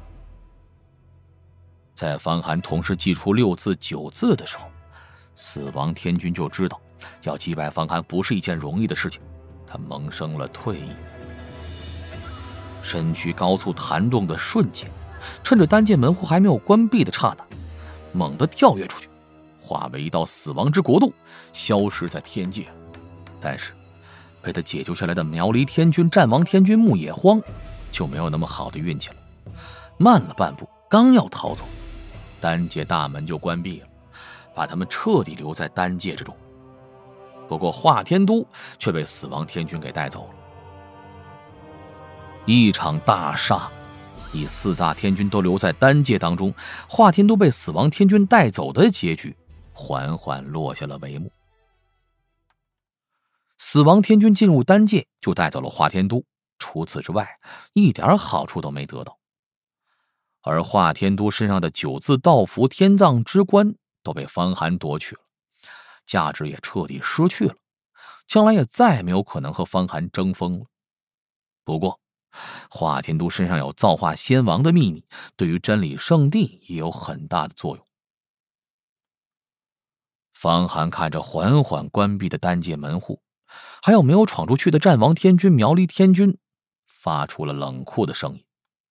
在方寒同时祭出六字九字的时候，死亡天君就知道要击败方寒不是一件容易的事情，他萌生了退意。身躯高速弹动的瞬间，趁着丹界门户还没有关闭的刹那，猛地跳跃出去，化为一道死亡之国度，消失在天界。但是被他解救下来的苗离天君、战王天君牧野荒就没有那么好的运气了。慢了半步，刚要逃走，丹界大门就关闭了，把他们彻底留在丹界之中。不过华天都却被死亡天君给带走了。一场大杀，以四大天君都留在丹界当中，华天都被死亡天君带走的结局缓缓落下了帷幕。死亡天君进入丹界就带走了华天都，除此之外一点好处都没得到。而华天都身上的九字道符天葬之冠都被方寒夺去了，价值也彻底失去了，将来也再没有可能和方寒争锋了。不过华天都身上有造化仙王的秘密，对于真理圣地也有很大的作用。方寒看着缓缓关闭的丹界门户，还有没有闯出去的战王天君、苗离天君，发出了冷酷的声音：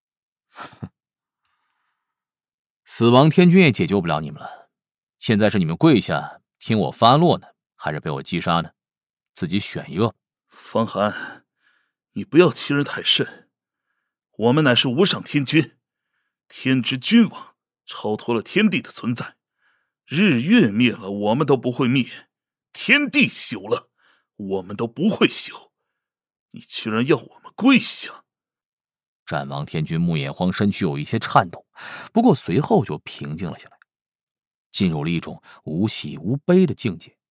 死亡天君也解救不了你们了，现在是你们跪下听我发落呢，还是被我击杀呢？自己选一个。 方寒，你不要欺人太甚，我们乃是无上天君，天之君王，超脱了天地的存在， 日月灭了，我们都不会灭；天地朽了，我们都不会朽。你居然要我们跪下！ 战王天君木野荒身躯有一些颤抖，不过随后就平静了下来，进入了一种无喜无悲的境界。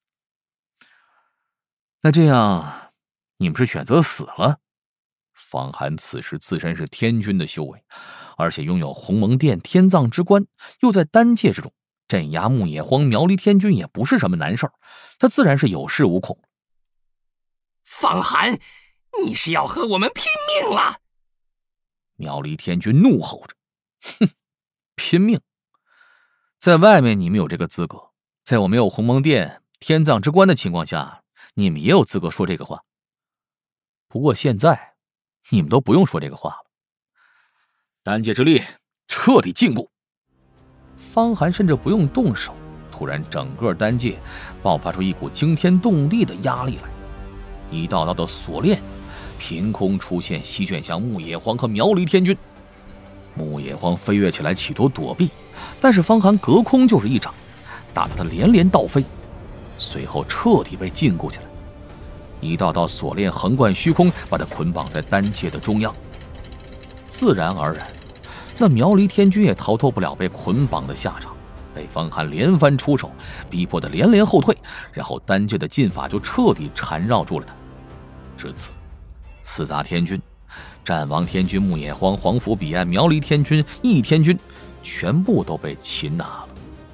那这样，你们是选择死了？方寒此时自身是天君的修为，而且拥有鸿蒙殿天葬之冠，又在丹界之中镇压木野荒苗栗天君也不是什么难事儿，他自然是有恃无恐。 方寒，你是要和我们拼命了？ 苗栗天君怒吼着：“哼，拼命！在外面你们有这个资格，在我没有鸿蒙殿天葬之冠的情况下，你们也有资格说这个话。不过现在，你们都不用说这个话了。丹界之力彻底禁锢。”方寒甚至不用动手，突然整个丹界爆发出一股惊天动地的压力来，一道道的锁链凭空出现，席卷向木野荒和苗栗天君。木野荒飞跃起来企图躲避，但是方寒隔空就是一掌，打得他连连倒飞，随后彻底被禁锢起来。一道道锁链横贯虚空，把他捆绑在丹界的中央。自然而然，那苗栗天君也逃脱不了被捆绑的下场，被方寒连番出手，逼迫得连连后退，然后丹界的禁法就彻底缠绕住了他。至此，四大天君、战王天君木野荒、黄甫彼岸、苗栗天君、翼天君全部都被擒拿了。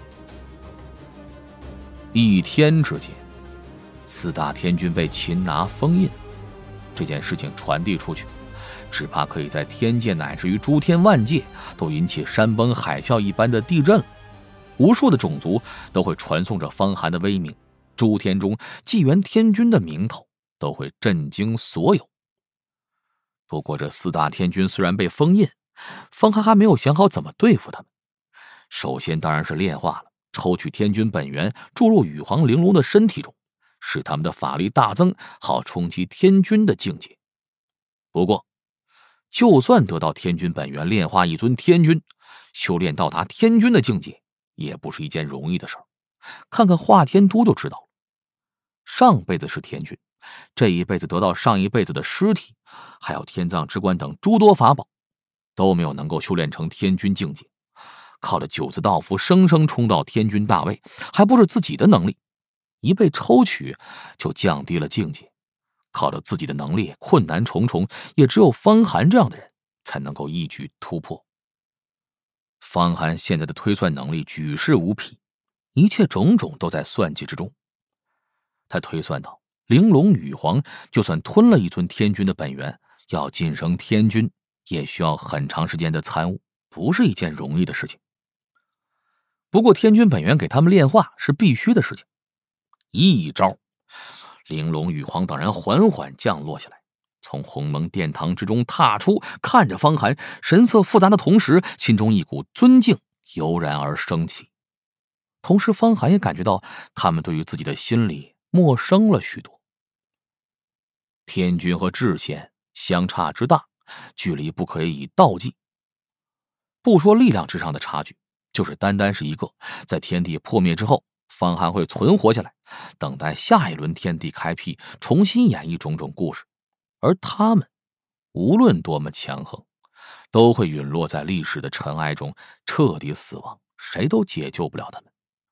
一天之间，四大天君被擒拿封印，这件事情传递出去，只怕可以在天界乃至于诸天万界都引起山崩海啸一般的地震了。无数的种族都会传颂着方寒的威名，诸天中纪元天君的名头都会震惊所有。不过这四大天君虽然被封印，方寒还没有想好怎么对付他们。首先当然是炼化了，抽取天君本源注入羽皇玲珑的身体中，使他们的法力大增，好冲击天君的境界。不过就算得到天君本源，炼化一尊天君，修炼到达天君的境界也不是一件容易的事儿。看看华天都就知道了，上辈子是天君，这一辈子得到上一辈子的尸体，还有天葬之冠等诸多法宝，都没有能够修炼成天君境界，靠着九字道符生生冲到天君大位，还不是自己的能力，一被抽取就降低了境界，靠着自己的能力困难重重，也只有方寒这样的人才能够一举突破。方寒现在的推算能力举世无匹，一切种种都在算计之中。他推算到玲珑羽皇就算吞了一尊天君的本源，要晋升天君也需要很长时间的参悟，不是一件容易的事情。不过天君本源给他们炼化是必须的事情。一招，玲珑羽皇等人缓缓降落下来，从鸿蒙殿堂之中踏出，看着方寒，神色复杂的同时，心中一股尊敬油然而升起。同时方寒也感觉到他们对于自己的心里陌生了许多。天君和至仙相差之大，距离不可以以道计。不说力量之上的差距，就是单单是一个在天地破灭之后，方寒会存活下来，等待下一轮天地开辟，重新演绎种种故事。而他们无论多么强横，都会陨落在历史的尘埃中，彻底死亡，谁都解救不了他们。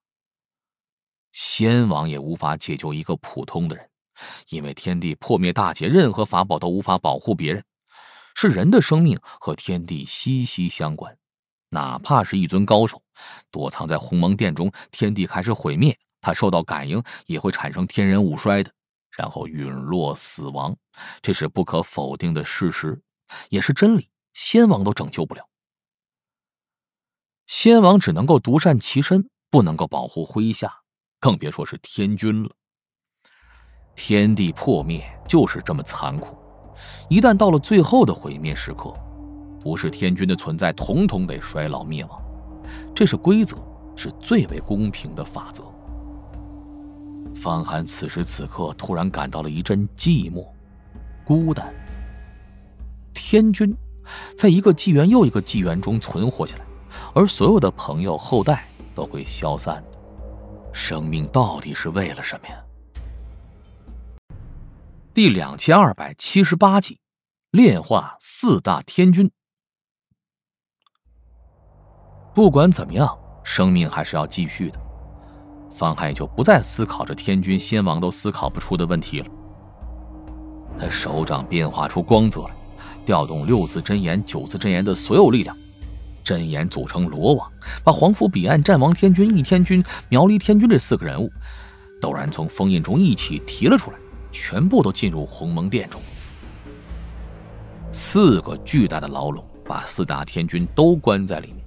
仙王也无法解救一个普通的人，因为天地破灭大劫，任何法宝都无法保护别人，是人的生命和天地息息相关。哪怕是一尊高手躲藏在鸿蒙殿中，天地开始毁灭，他受到感应也会产生天人五衰的，然后陨落死亡，这是不可否定的事实，也是真理，仙王都拯救不了。仙王只能够独善其身，不能够保护麾下，更别说是天君了。天地破灭就是这么残酷，一旦到了最后的毁灭时刻，不是天君的存在统统得衰老灭亡，这是规则，是最为公平的法则。方寒此时此刻突然感到了一阵寂寞、孤单。天君在一个纪元又一个纪元中存活下来，而所有的朋友后代都会消散的。生命到底是为了什么呀？第两千二百七十八集，炼化四大天君。不管怎么样，生命还是要继续的。方海就不再思考着天君仙王都思考不出的问题了。他手掌变化出光泽来，调动六字真言、九字真言的所有力量，真言组成罗网，把黄甫彼岸、战王天君、易天君、苗离天君这四个人物陡然从封印中一起提了出来，全部都进入鸿蒙殿中。四个巨大的牢笼把四大天君都关在里面。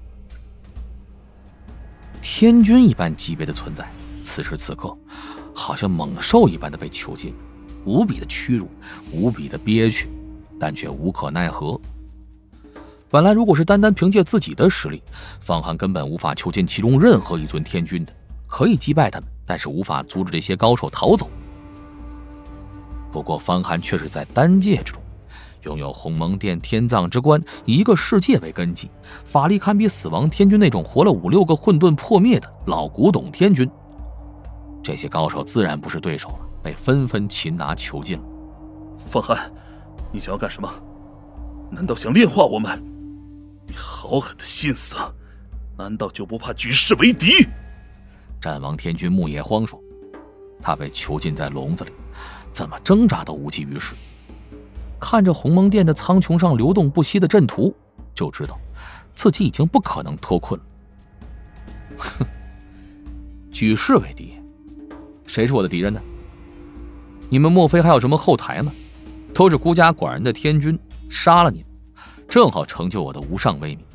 天君一般级别的存在，此时此刻好像猛兽一般的被囚禁，无比的屈辱，无比的憋屈，但却无可奈何。本来如果是单单凭借自己的实力，方寒根本无法囚禁其中任何一尊天君的，可以击败他们，但是无法阻止这些高手逃走。不过方寒却是在丹界之中拥有鸿蒙殿天葬之棺，以一个世界为根基，法力堪比死亡天君那种活了五六个混沌破灭的老古董天君。这些高手自然不是对手了，被纷纷擒拿囚禁了。 方寒，你想要干什么？难道想炼化我们？你好狠的心思啊！难道就不怕举世为敌？ 战王天君木野荒说，他被囚禁在笼子里，怎么挣扎都无济于事。看着鸿蒙殿的苍穹上流动不息的阵图，就知道自己已经不可能脱困了。哼，举世为敌，谁是我的敌人呢？你们莫非还有什么后台吗？都是孤家寡人的天君，杀了你们，正好成就我的无上威名。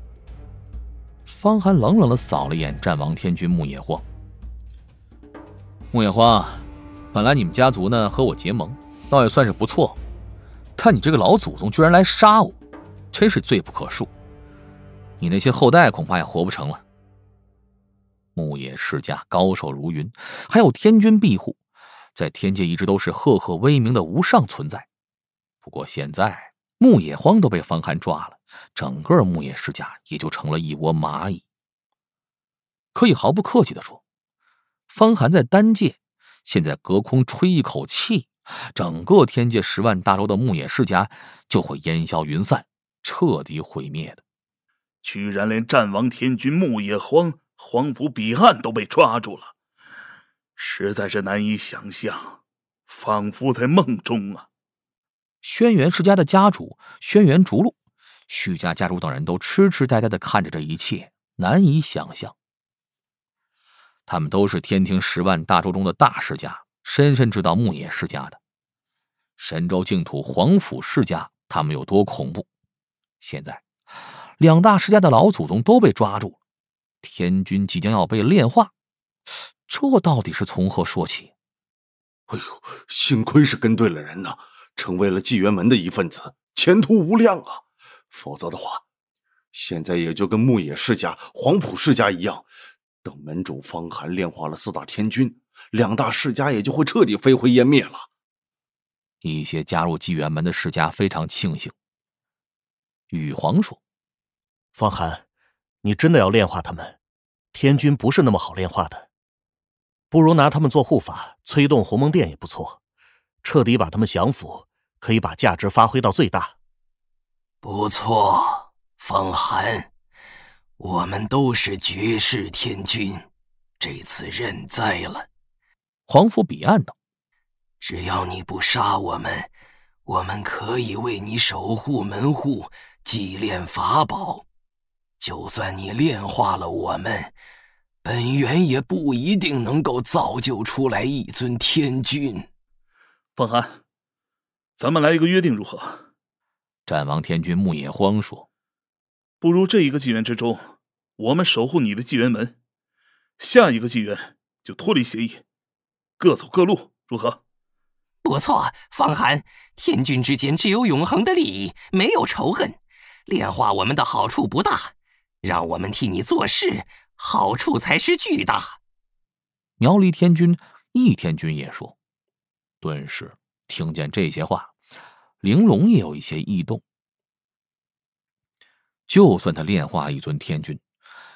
方寒冷冷地扫了一眼战王天君木野荒。木野荒，本来你们家族呢和我结盟，倒也算是不错。但你这个老祖宗居然来杀我，真是罪不可恕。你那些后代恐怕也活不成了。木野世家高手如云，还有天君庇护，在天界一直都是赫赫威名的无上存在。不过现在木野荒都被方寒抓了，整个木野世家也就成了一窝蚂蚁。可以毫不客气地说，方寒在丹界现在隔空吹一口气，整个天界十万大洲的木野世家就会烟消云散，彻底毁灭的。 居然连战王天君木野荒、荒甫彼岸都被抓住了，实在是难以想象，仿佛在梦中啊！ 轩辕世家的家主轩辕逐鹿、徐家家主等人都痴痴呆呆地看着这一切，难以想象。他们都是天庭十万大洲中的大世家，深深知道木野世家的神州净土皇甫世家他们有多恐怖。现在两大世家的老祖宗都被抓住了，天君即将要被炼化，这到底是从何说起？ 哎呦，幸亏是跟对了人呐，成为了纪元门的一份子，前途无量啊！否则的话，现在也就跟木野世家、黄埔世家一样，等门主方寒炼化了四大天君，两大世家也就会彻底飞灰烟灭了。 一些加入纪元门的世家非常庆幸。羽皇说：“ 方寒，你真的要炼化他们？天君不是那么好炼化的，不如拿他们做护法，催动鸿蒙殿也不错，彻底把他们降服，可以把价值发挥到最大。” 不错，方寒，我们都是绝世天君，这次认栽了。 黄甫彼岸道：“ 只要你不杀我们，我们可以为你守护门户，祭炼法宝。就算你炼化了我们，本源也不一定能够造就出来一尊天君。” 方寒，咱们来一个约定如何？ 战王天君木野荒说：“ 不如这一个纪元之中，我们守护你的纪元门，下一个纪元就脱离协议，各走各路，如何？” 不错，方寒，天君之间只有永恒的利益，没有仇恨。炼化我们的好处不大，让我们替你做事，好处才是巨大。 苗离天君、易天君也说。顿时听见这些话，玲珑也有一些异动。就算他炼化一尊天君，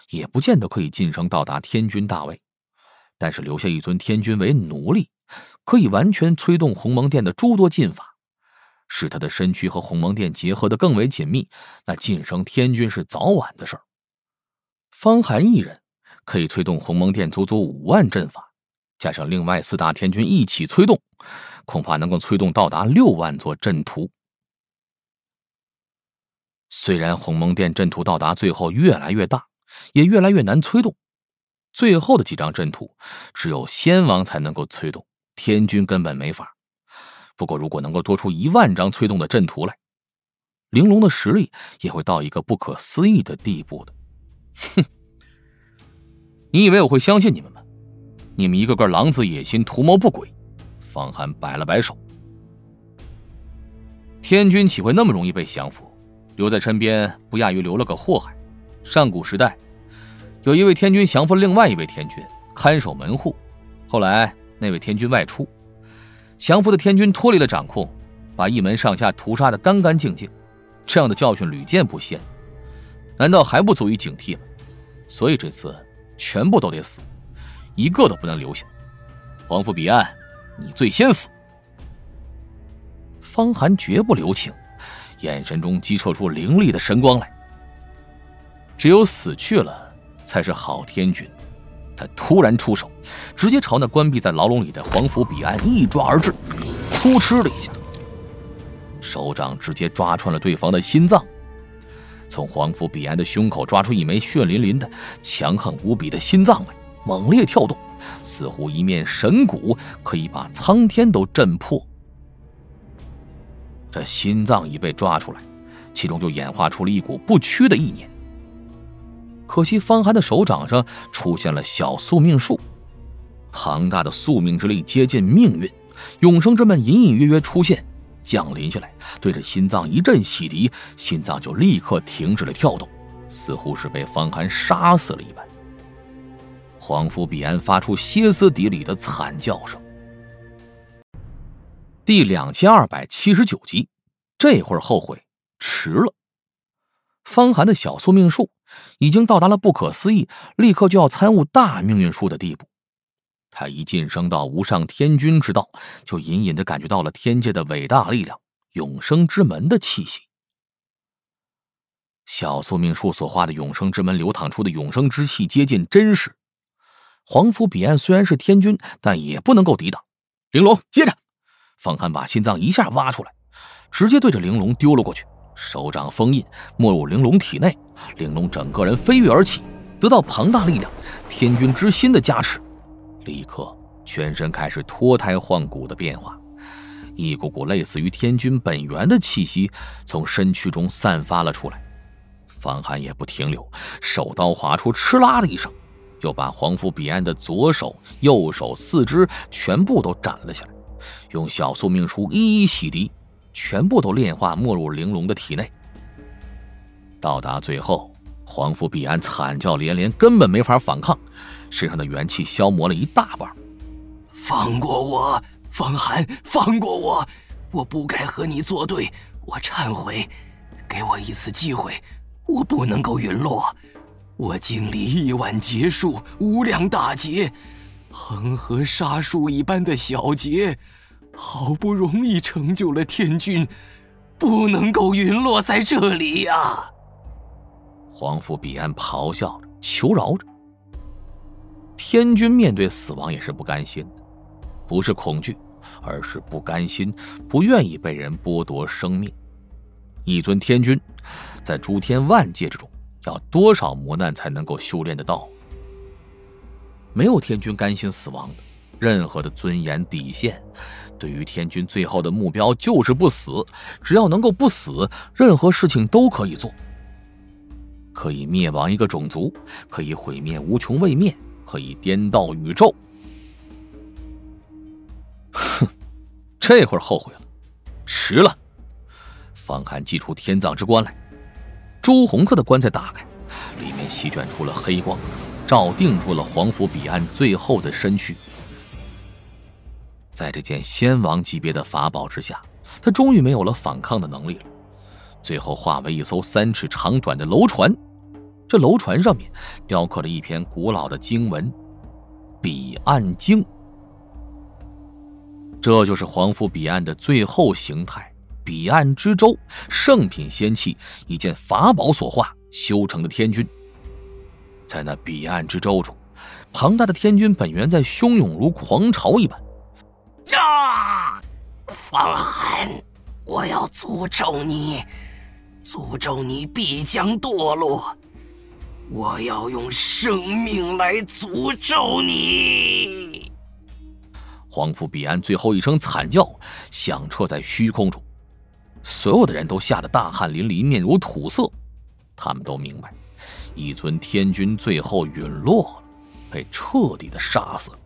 也不见得可以晋升到达天君大位，但是留下一尊天君为奴隶，可以完全催动鸿蒙殿的诸多禁法，使他的身躯和鸿蒙殿结合得更为紧密，那晋升天君是早晚的事儿。方寒一人可以催动鸿蒙殿足足五万阵法，加上另外四大天君一起催动，恐怕能够催动到达六万座阵图。虽然鸿蒙殿阵图到达最后越来越大，也越来越难催动，最后的几张阵图只有仙王才能够催动，天君根本没法。不过如果能够多出一万张催动的阵图来，玲珑的实力也会到一个不可思议的地步的。哼，你以为我会相信你们吗？你们一个个狼子野心，图谋不轨。方寒摆了摆手，天君岂会那么容易被降服？留在身边不亚于留了个祸害。上古时代有一位天君降服另外一位天君，看守门户，后来那位天君外出，降服的天君脱离了掌控，把一门上下屠杀得干干净净，这样的教训屡见不鲜，难道还不足以警惕吗？所以这次全部都得死，一个都不能留下。皇甫彼岸，你最先死。方寒绝不留情，眼神中激射出凌厉的神光来。只有死去了才是好天君。他突然出手，直接朝那关闭在牢笼里的皇甫彼岸一抓而至，突哧的一下，手掌直接抓穿了对方的心脏，从皇甫彼岸的胸口抓出一枚血淋淋的强横无比的心脏来，猛烈跳动，似乎一面神鼓可以把苍天都震破。这心脏一被抓出来，其中就演化出了一股不屈的意念。可惜方寒的手掌上出现了小宿命术，庞大的宿命之力接近命运，永生之门隐隐约约出现，降临下来，对着心脏一阵洗涤，心脏就立刻停止了跳动，似乎是被方寒杀死了一般。皇甫彼岸发出歇斯底里的惨叫声。第两千二百七十九集，这会儿后悔迟了。方寒的小宿命术已经到达了不可思议，立刻就要参悟大命运术的地步。他一晋升到无上天君之道，就隐隐地感觉到了天界的伟大力量，永生之门的气息。小宿命术所化的永生之门流淌出的永生之气接近真实。皇甫彼岸虽然是天君，但也不能够抵挡。玲珑，接着！方寒把心脏一下挖出来，直接对着玲珑丢了过去，手掌封印，没入玲珑体内。玲珑整个人飞跃而起，得到庞大力量天君之心的加持，立刻全身开始脱胎换骨的变化，一股股类似于天君本源的气息从身躯中散发了出来。方寒也不停留，手刀划出，哧啦的一声，就把皇甫彼岸的左手、右手、四肢全部都斩了下来，用小宿命术一一洗涤，全部都炼化没入玲珑的体内。到达最后，皇甫彼岸惨叫连连，根本没法反抗，身上的元气消磨了一大半。 放过我，方寒，放过我！我不该和你作对，我忏悔，给我一次机会，我不能够陨落。我经历亿万劫数，无量大劫，恒河沙数一般的小劫，好不容易成就了天君，不能够陨落在这里呀、啊！ 皇甫彼岸咆哮着，求饶着。天君面对死亡也是不甘心的，不是恐惧，而是不甘心，不愿意被人剥夺生命。一尊天君在诸天万界之中，要多少磨难才能够修炼得到？没有天君甘心死亡的，任何的尊严底线，对于天君最后的目标就是不死，只要能够不死，任何事情都可以做。可以灭亡一个种族，可以毁灭无穷位面，可以颠倒宇宙。哼，这会儿后悔了，迟了。方寒祭出天葬之棺来，朱红色的棺材打开，里面席卷出了黑光，照定住了皇甫彼岸最后的身躯。在这件仙王级别的法宝之下，他终于没有了反抗的能力了，最后化为一艘三尺长短的楼船， 这楼船上面雕刻了一篇古老的经文《彼岸经》，这就是黄府彼岸的最后形态——彼岸之舟，圣品仙器，一件法宝所化修成的天君。在那彼岸之舟中，庞大的天君本源在汹涌如狂潮一般。 啊！方寒，我要诅咒你，诅咒你必将堕落。我要用生命来诅咒你！ 黄府彼岸最后一声惨叫响彻在虚空中，所有的人都吓得大汗淋漓，面如土色。他们都明白，一尊天君最后陨落了，被彻底的杀死了。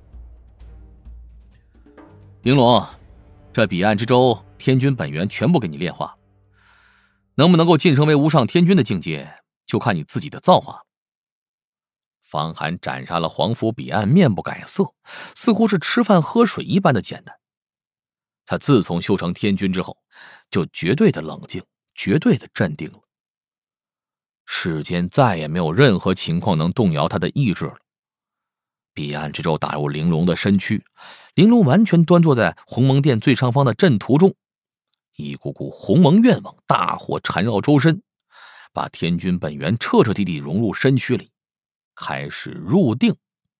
玲珑，这彼岸之舟天君本源全部给你炼化，能不能够晋升为无上天君的境界，就看你自己的造化了。方寒斩杀了黄府彼岸，面不改色，似乎是吃饭喝水一般的简单。他自从修成天君之后，就绝对的冷静，绝对的镇定了。世间再也没有任何情况能动摇他的意志了。彼岸之舟打入玲珑的身躯，玲珑完全端坐在鸿蒙殿最上方的阵图中，一股股鸿蒙愿望大火缠绕周身，把天君本源彻彻底底融入身躯里，开始入定。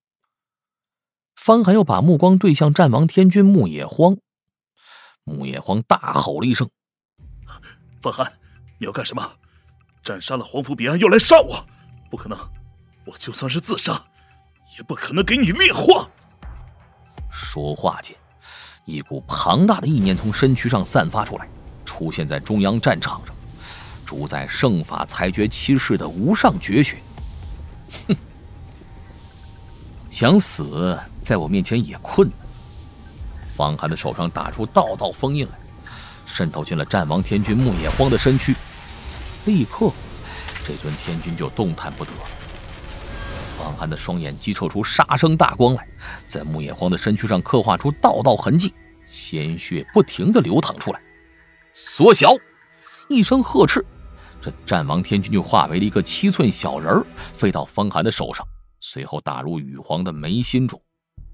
方寒又把目光对向战王天君木野荒，木野荒大吼了一声：“ 方寒，你要干什么？斩杀了黄府彼岸又来杀我？不可能！我就算是自杀，也不可能给你炼化！” 说话间，一股庞大的意念从身躯上散发出来，出现在中央战场上，主宰圣法裁决七世的无上绝学。哼，想死在我面前也困难。方寒的手上打出道道封印来，渗透进了战王天君木野荒的身躯。立刻，这尊天君就动弹不得了。方寒的双眼激射出杀生大光来，在木野荒的身躯上刻画出道道痕迹，鲜血不停地流淌出来。缩小！一声呵斥，这战王天君就化为了一个七寸小人儿，飞到方寒的手上，随后打入羽皇的眉心中。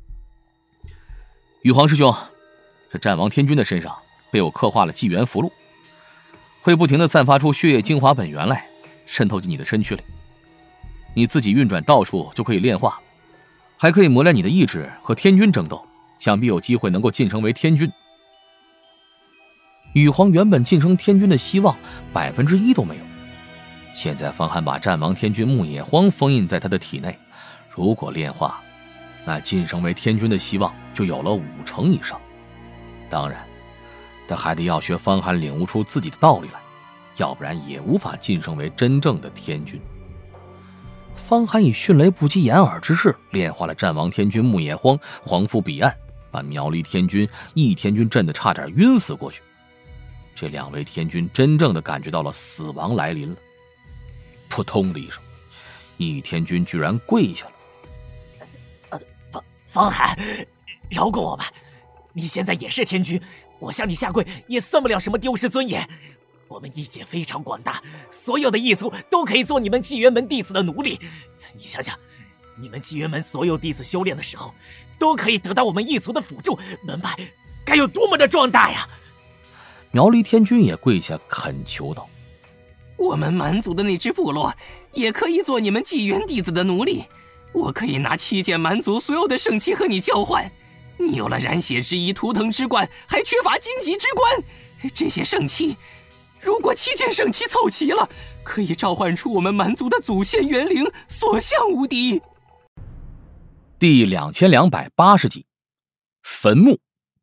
羽皇师兄，这战王天君的身上被我刻画了纪元符箓，会不停地散发出血液精华本源来，渗透进你的身躯里。你自己运转道术就可以炼化，还可以磨练你的意志和天君争斗，想必有机会能够晋升为天君。羽皇原本晋升天君的希望百分之一都没有，现在方寒把战王天君木野荒封印在他的体内，如果炼化，那晋升为天君的希望就有了五成以上。当然，他还得要学方寒领悟出自己的道理来，要不然也无法晋升为真正的天君。方寒以迅雷不及掩耳之势炼化了战王天君木野荒、黄府彼岸，把苗栗天君、翼天君震得差点晕死过去。这两位天君真正的感觉到了死亡来临了。扑通的一声，翼天君居然跪下了。 呃，方方寒，饶过我吧！你现在也是天君，我向你下跪也算不了什么丢失尊严。我们异界非常广大，所有的异族都可以做你们纪元门弟子的奴隶。你想想，你们纪元门所有弟子修炼的时候，都可以得到我们异族的辅助，门派该有多么的壮大呀！ 苗栗天君也跪下恳求道：“ 我们蛮族的那支部落也可以做你们纪元弟子的奴隶，我可以拿七件蛮族所有的圣器和你交换。你有了染血之衣、图腾之冠，还缺乏荆棘之冠，这些圣器。”如果七件圣器凑齐了，可以召唤出我们蛮族的祖先元灵，所向无敌。 第两千两百八十集，坟墓。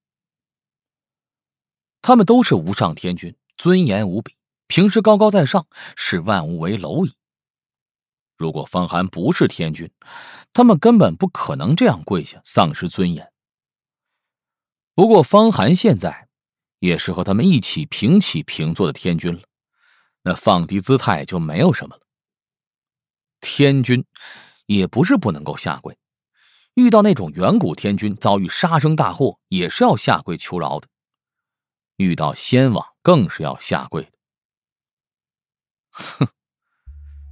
他们都是无上天君，尊严无比，平时高高在上，视万物为蝼蚁。如果方寒不是天君，他们根本不可能这样跪下，丧失尊严。不过方寒现在也是和他们一起平起平坐的天君了，那放低姿态就没有什么了。天君也不是不能够下跪，遇到那种远古天君遭遇杀生大祸，也是要下跪求饶的。遇到仙王更是要下跪的。哼，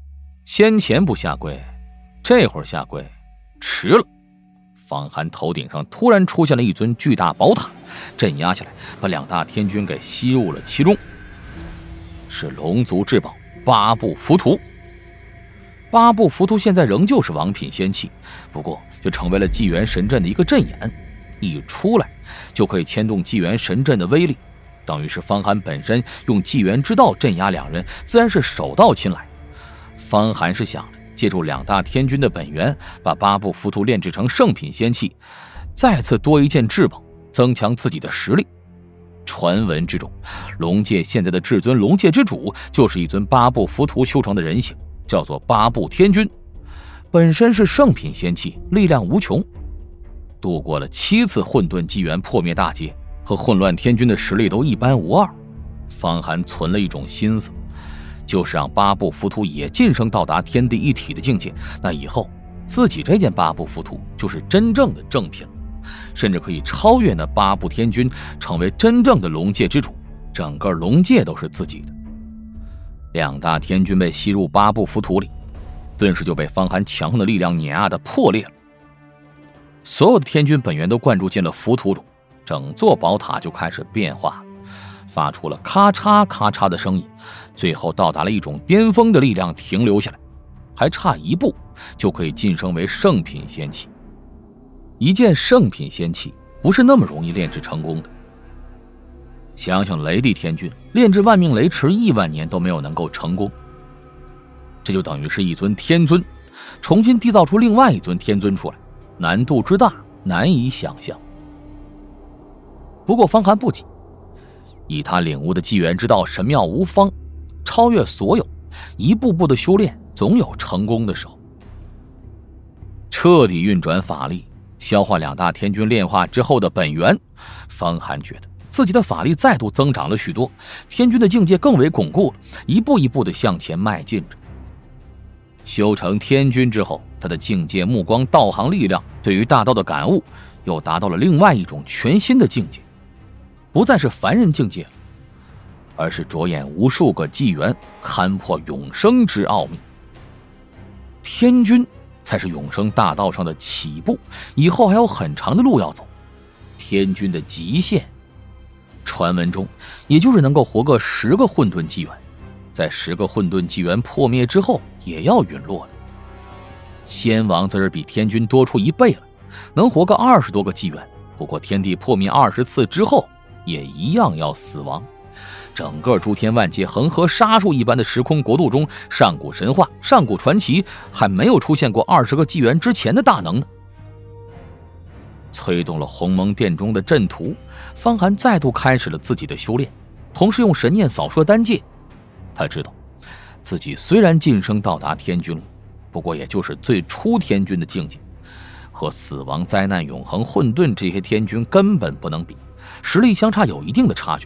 先前不下跪，这会儿下跪迟了。方寒头顶上突然出现了一尊巨大宝塔，镇压下来，把两大天军给吸入了其中。是龙族至宝八部浮屠。八部浮屠现在仍旧是王品仙器，不过就成为了纪元神阵的一个阵眼，一出来就可以牵动纪元神阵的威力，等于是方寒本身用纪元之道镇压两人，自然是手到擒来。方寒是想着借助两大天军的本源，把八部浮屠炼制成圣品仙器，再次多一件至宝，增强自己的实力。传闻之中，龙界现在的至尊龙界之主就是一尊八部浮屠修成的人形，叫做八部天君，本身是圣品仙器，力量无穷。度过了七次混沌纪元破灭大劫，和混乱天军的实力都一般无二。方寒存了一种心思，就是让八部浮屠也晋升到达天地一体的境界，那以后自己这件八部浮屠就是真正的正品了，甚至可以超越那八部天君，成为真正的龙界之主，整个龙界都是自己的。两大天君被吸入八部浮屠里，顿时就被方寒强横的力量碾压的破裂了。所有的天君本源都灌注进了浮屠中，整座宝塔就开始变化，发出了咔嚓咔嚓的声音，最后到达了一种巅峰的力量停留下来，还差一步就可以晋升为圣品仙器。一件圣品仙器不是那么容易炼制成功的。想想雷帝天君炼制万命雷池亿万年都没有能够成功，这就等于是一尊天尊重新缔造出另外一尊天尊出来，难度之大难以想象。不过方寒不急，以他领悟的纪元之道神妙无方，超越所有，一步步的修炼总有成功的时候。彻底运转法力，消化两大天君炼化之后的本源，方寒觉得自己的法力再度增长了许多，天君的境界更为巩固了，一步一步的向前迈进着。修成天君之后，他的境界、目光、道行、力量，对于大道的感悟又达到了另外一种全新的境界，不再是凡人境界了，而是着眼无数个纪元，勘破永生之奥秘。天君才是永生大道上的起步，以后还有很长的路要走。天君的极限，传闻中也就是能够活个十个混沌纪元，在十个混沌纪元破灭之后也要陨落了。仙王则是比天君多出一倍了，能活个二十多个纪元，不过天地破灭二十次之后也一样要死亡。整个诸天万界恒河沙数一般的时空国度中，上古神话、上古传奇还没有出现过二十个纪元之前的大能呢。催动了鸿蒙殿中的阵图，方寒再度开始了自己的修炼，同时用神念扫射丹界。他知道自己虽然晋升到达天君了，不过也就是最初天君的境界，和死亡、灾难、永恒、混沌这些天君根本不能比，实力相差有一定的差距。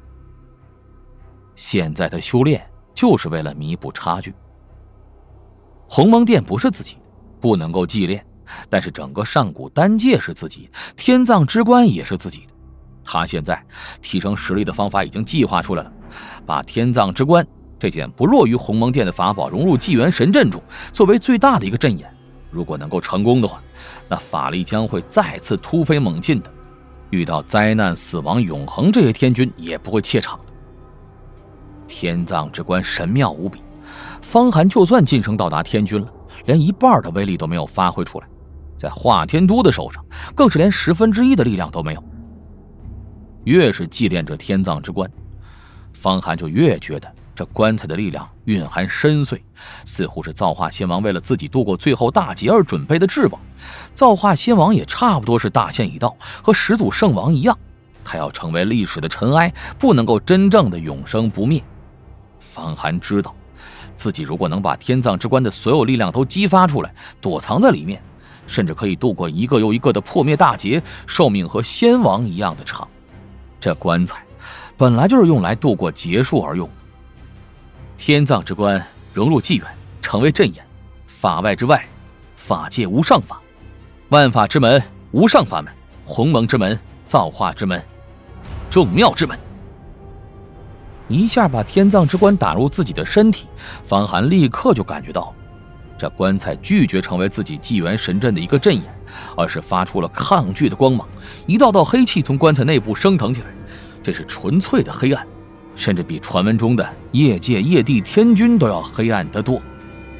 现在的修炼就是为了弥补差距。鸿蒙殿不是自己，不能够祭炼，但是整个上古丹界是自己，天葬之棺也是自己的。他现在提升实力的方法已经计划出来了，把天葬之棺这件不弱于鸿蒙殿的法宝融入纪元神阵中，作为最大的一个阵眼。如果能够成功的话，那法力将会再次突飞猛进的，遇到灾难、死亡、永恒这些天君也不会怯场的。天葬之棺神妙无比，方寒就算晋升到达天君了，连一半的威力都没有发挥出来，在华天都的手上更是连十分之一的力量都没有。越是祭炼这天葬之棺，方寒就越觉得这棺材的力量蕴含深邃，似乎是造化仙王为了自己度过最后大劫而准备的至宝。造化仙王也差不多是大限已到，和始祖圣王一样，他要成为历史的尘埃，不能够真正的永生不灭。方寒知道自己如果能把天葬之棺的所有力量都激发出来，躲藏在里面，甚至可以度过一个又一个的破灭大劫，寿命和仙王一样的长。这棺材本来就是用来度过劫数而用的，天葬之棺融入纪元，成为阵眼，法外之外，法界无上法，万法之门，无上法门，鸿蒙之门，造化之门，众妙之门。一下把天葬之棺打入自己的身体，方寒立刻就感觉到这棺材拒绝成为自己纪元神阵的一个阵眼，而是发出了抗拒的光芒，一道道黑气从棺材内部升腾起来，这是纯粹的黑暗，甚至比传闻中的业界业帝天君都要黑暗得多。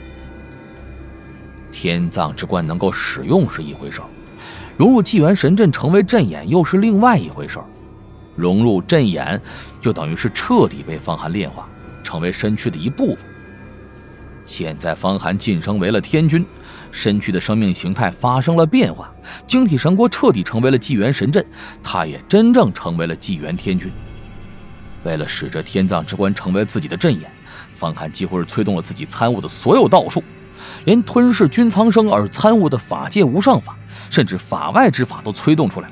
天葬之棺能够使用是一回事，融入纪元神阵成为阵眼又是另外一回事。融入阵眼就等于是彻底被方寒炼化，成为身躯的一部分。现在方寒晋升为了天君，身躯的生命形态发生了变化，晶体神国彻底成为了纪元神阵，他也真正成为了纪元天君。为了使这天葬之棺成为自己的阵眼，方寒几乎是催动了自己参悟的所有道术，连吞噬君苍生而参悟的法界无上法，甚至法外之法都催动出来了。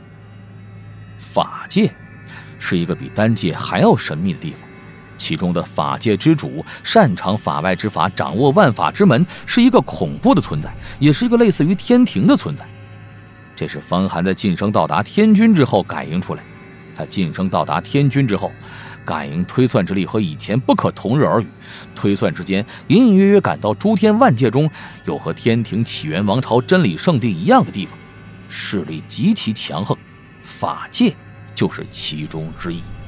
法界是一个比丹界还要神秘的地方，其中的法界之主擅长法外之法，掌握万法之门，是一个恐怖的存在，也是一个类似于天庭的存在。这是方寒在晋升到达天君之后感应出来。他晋升到达天君之后，感应推算之力和以前不可同日而语，推算之间隐隐约约感到诸天万界中有和天庭起源王朝真理圣地一样的地方，势力极其强横，法界就是其中之一。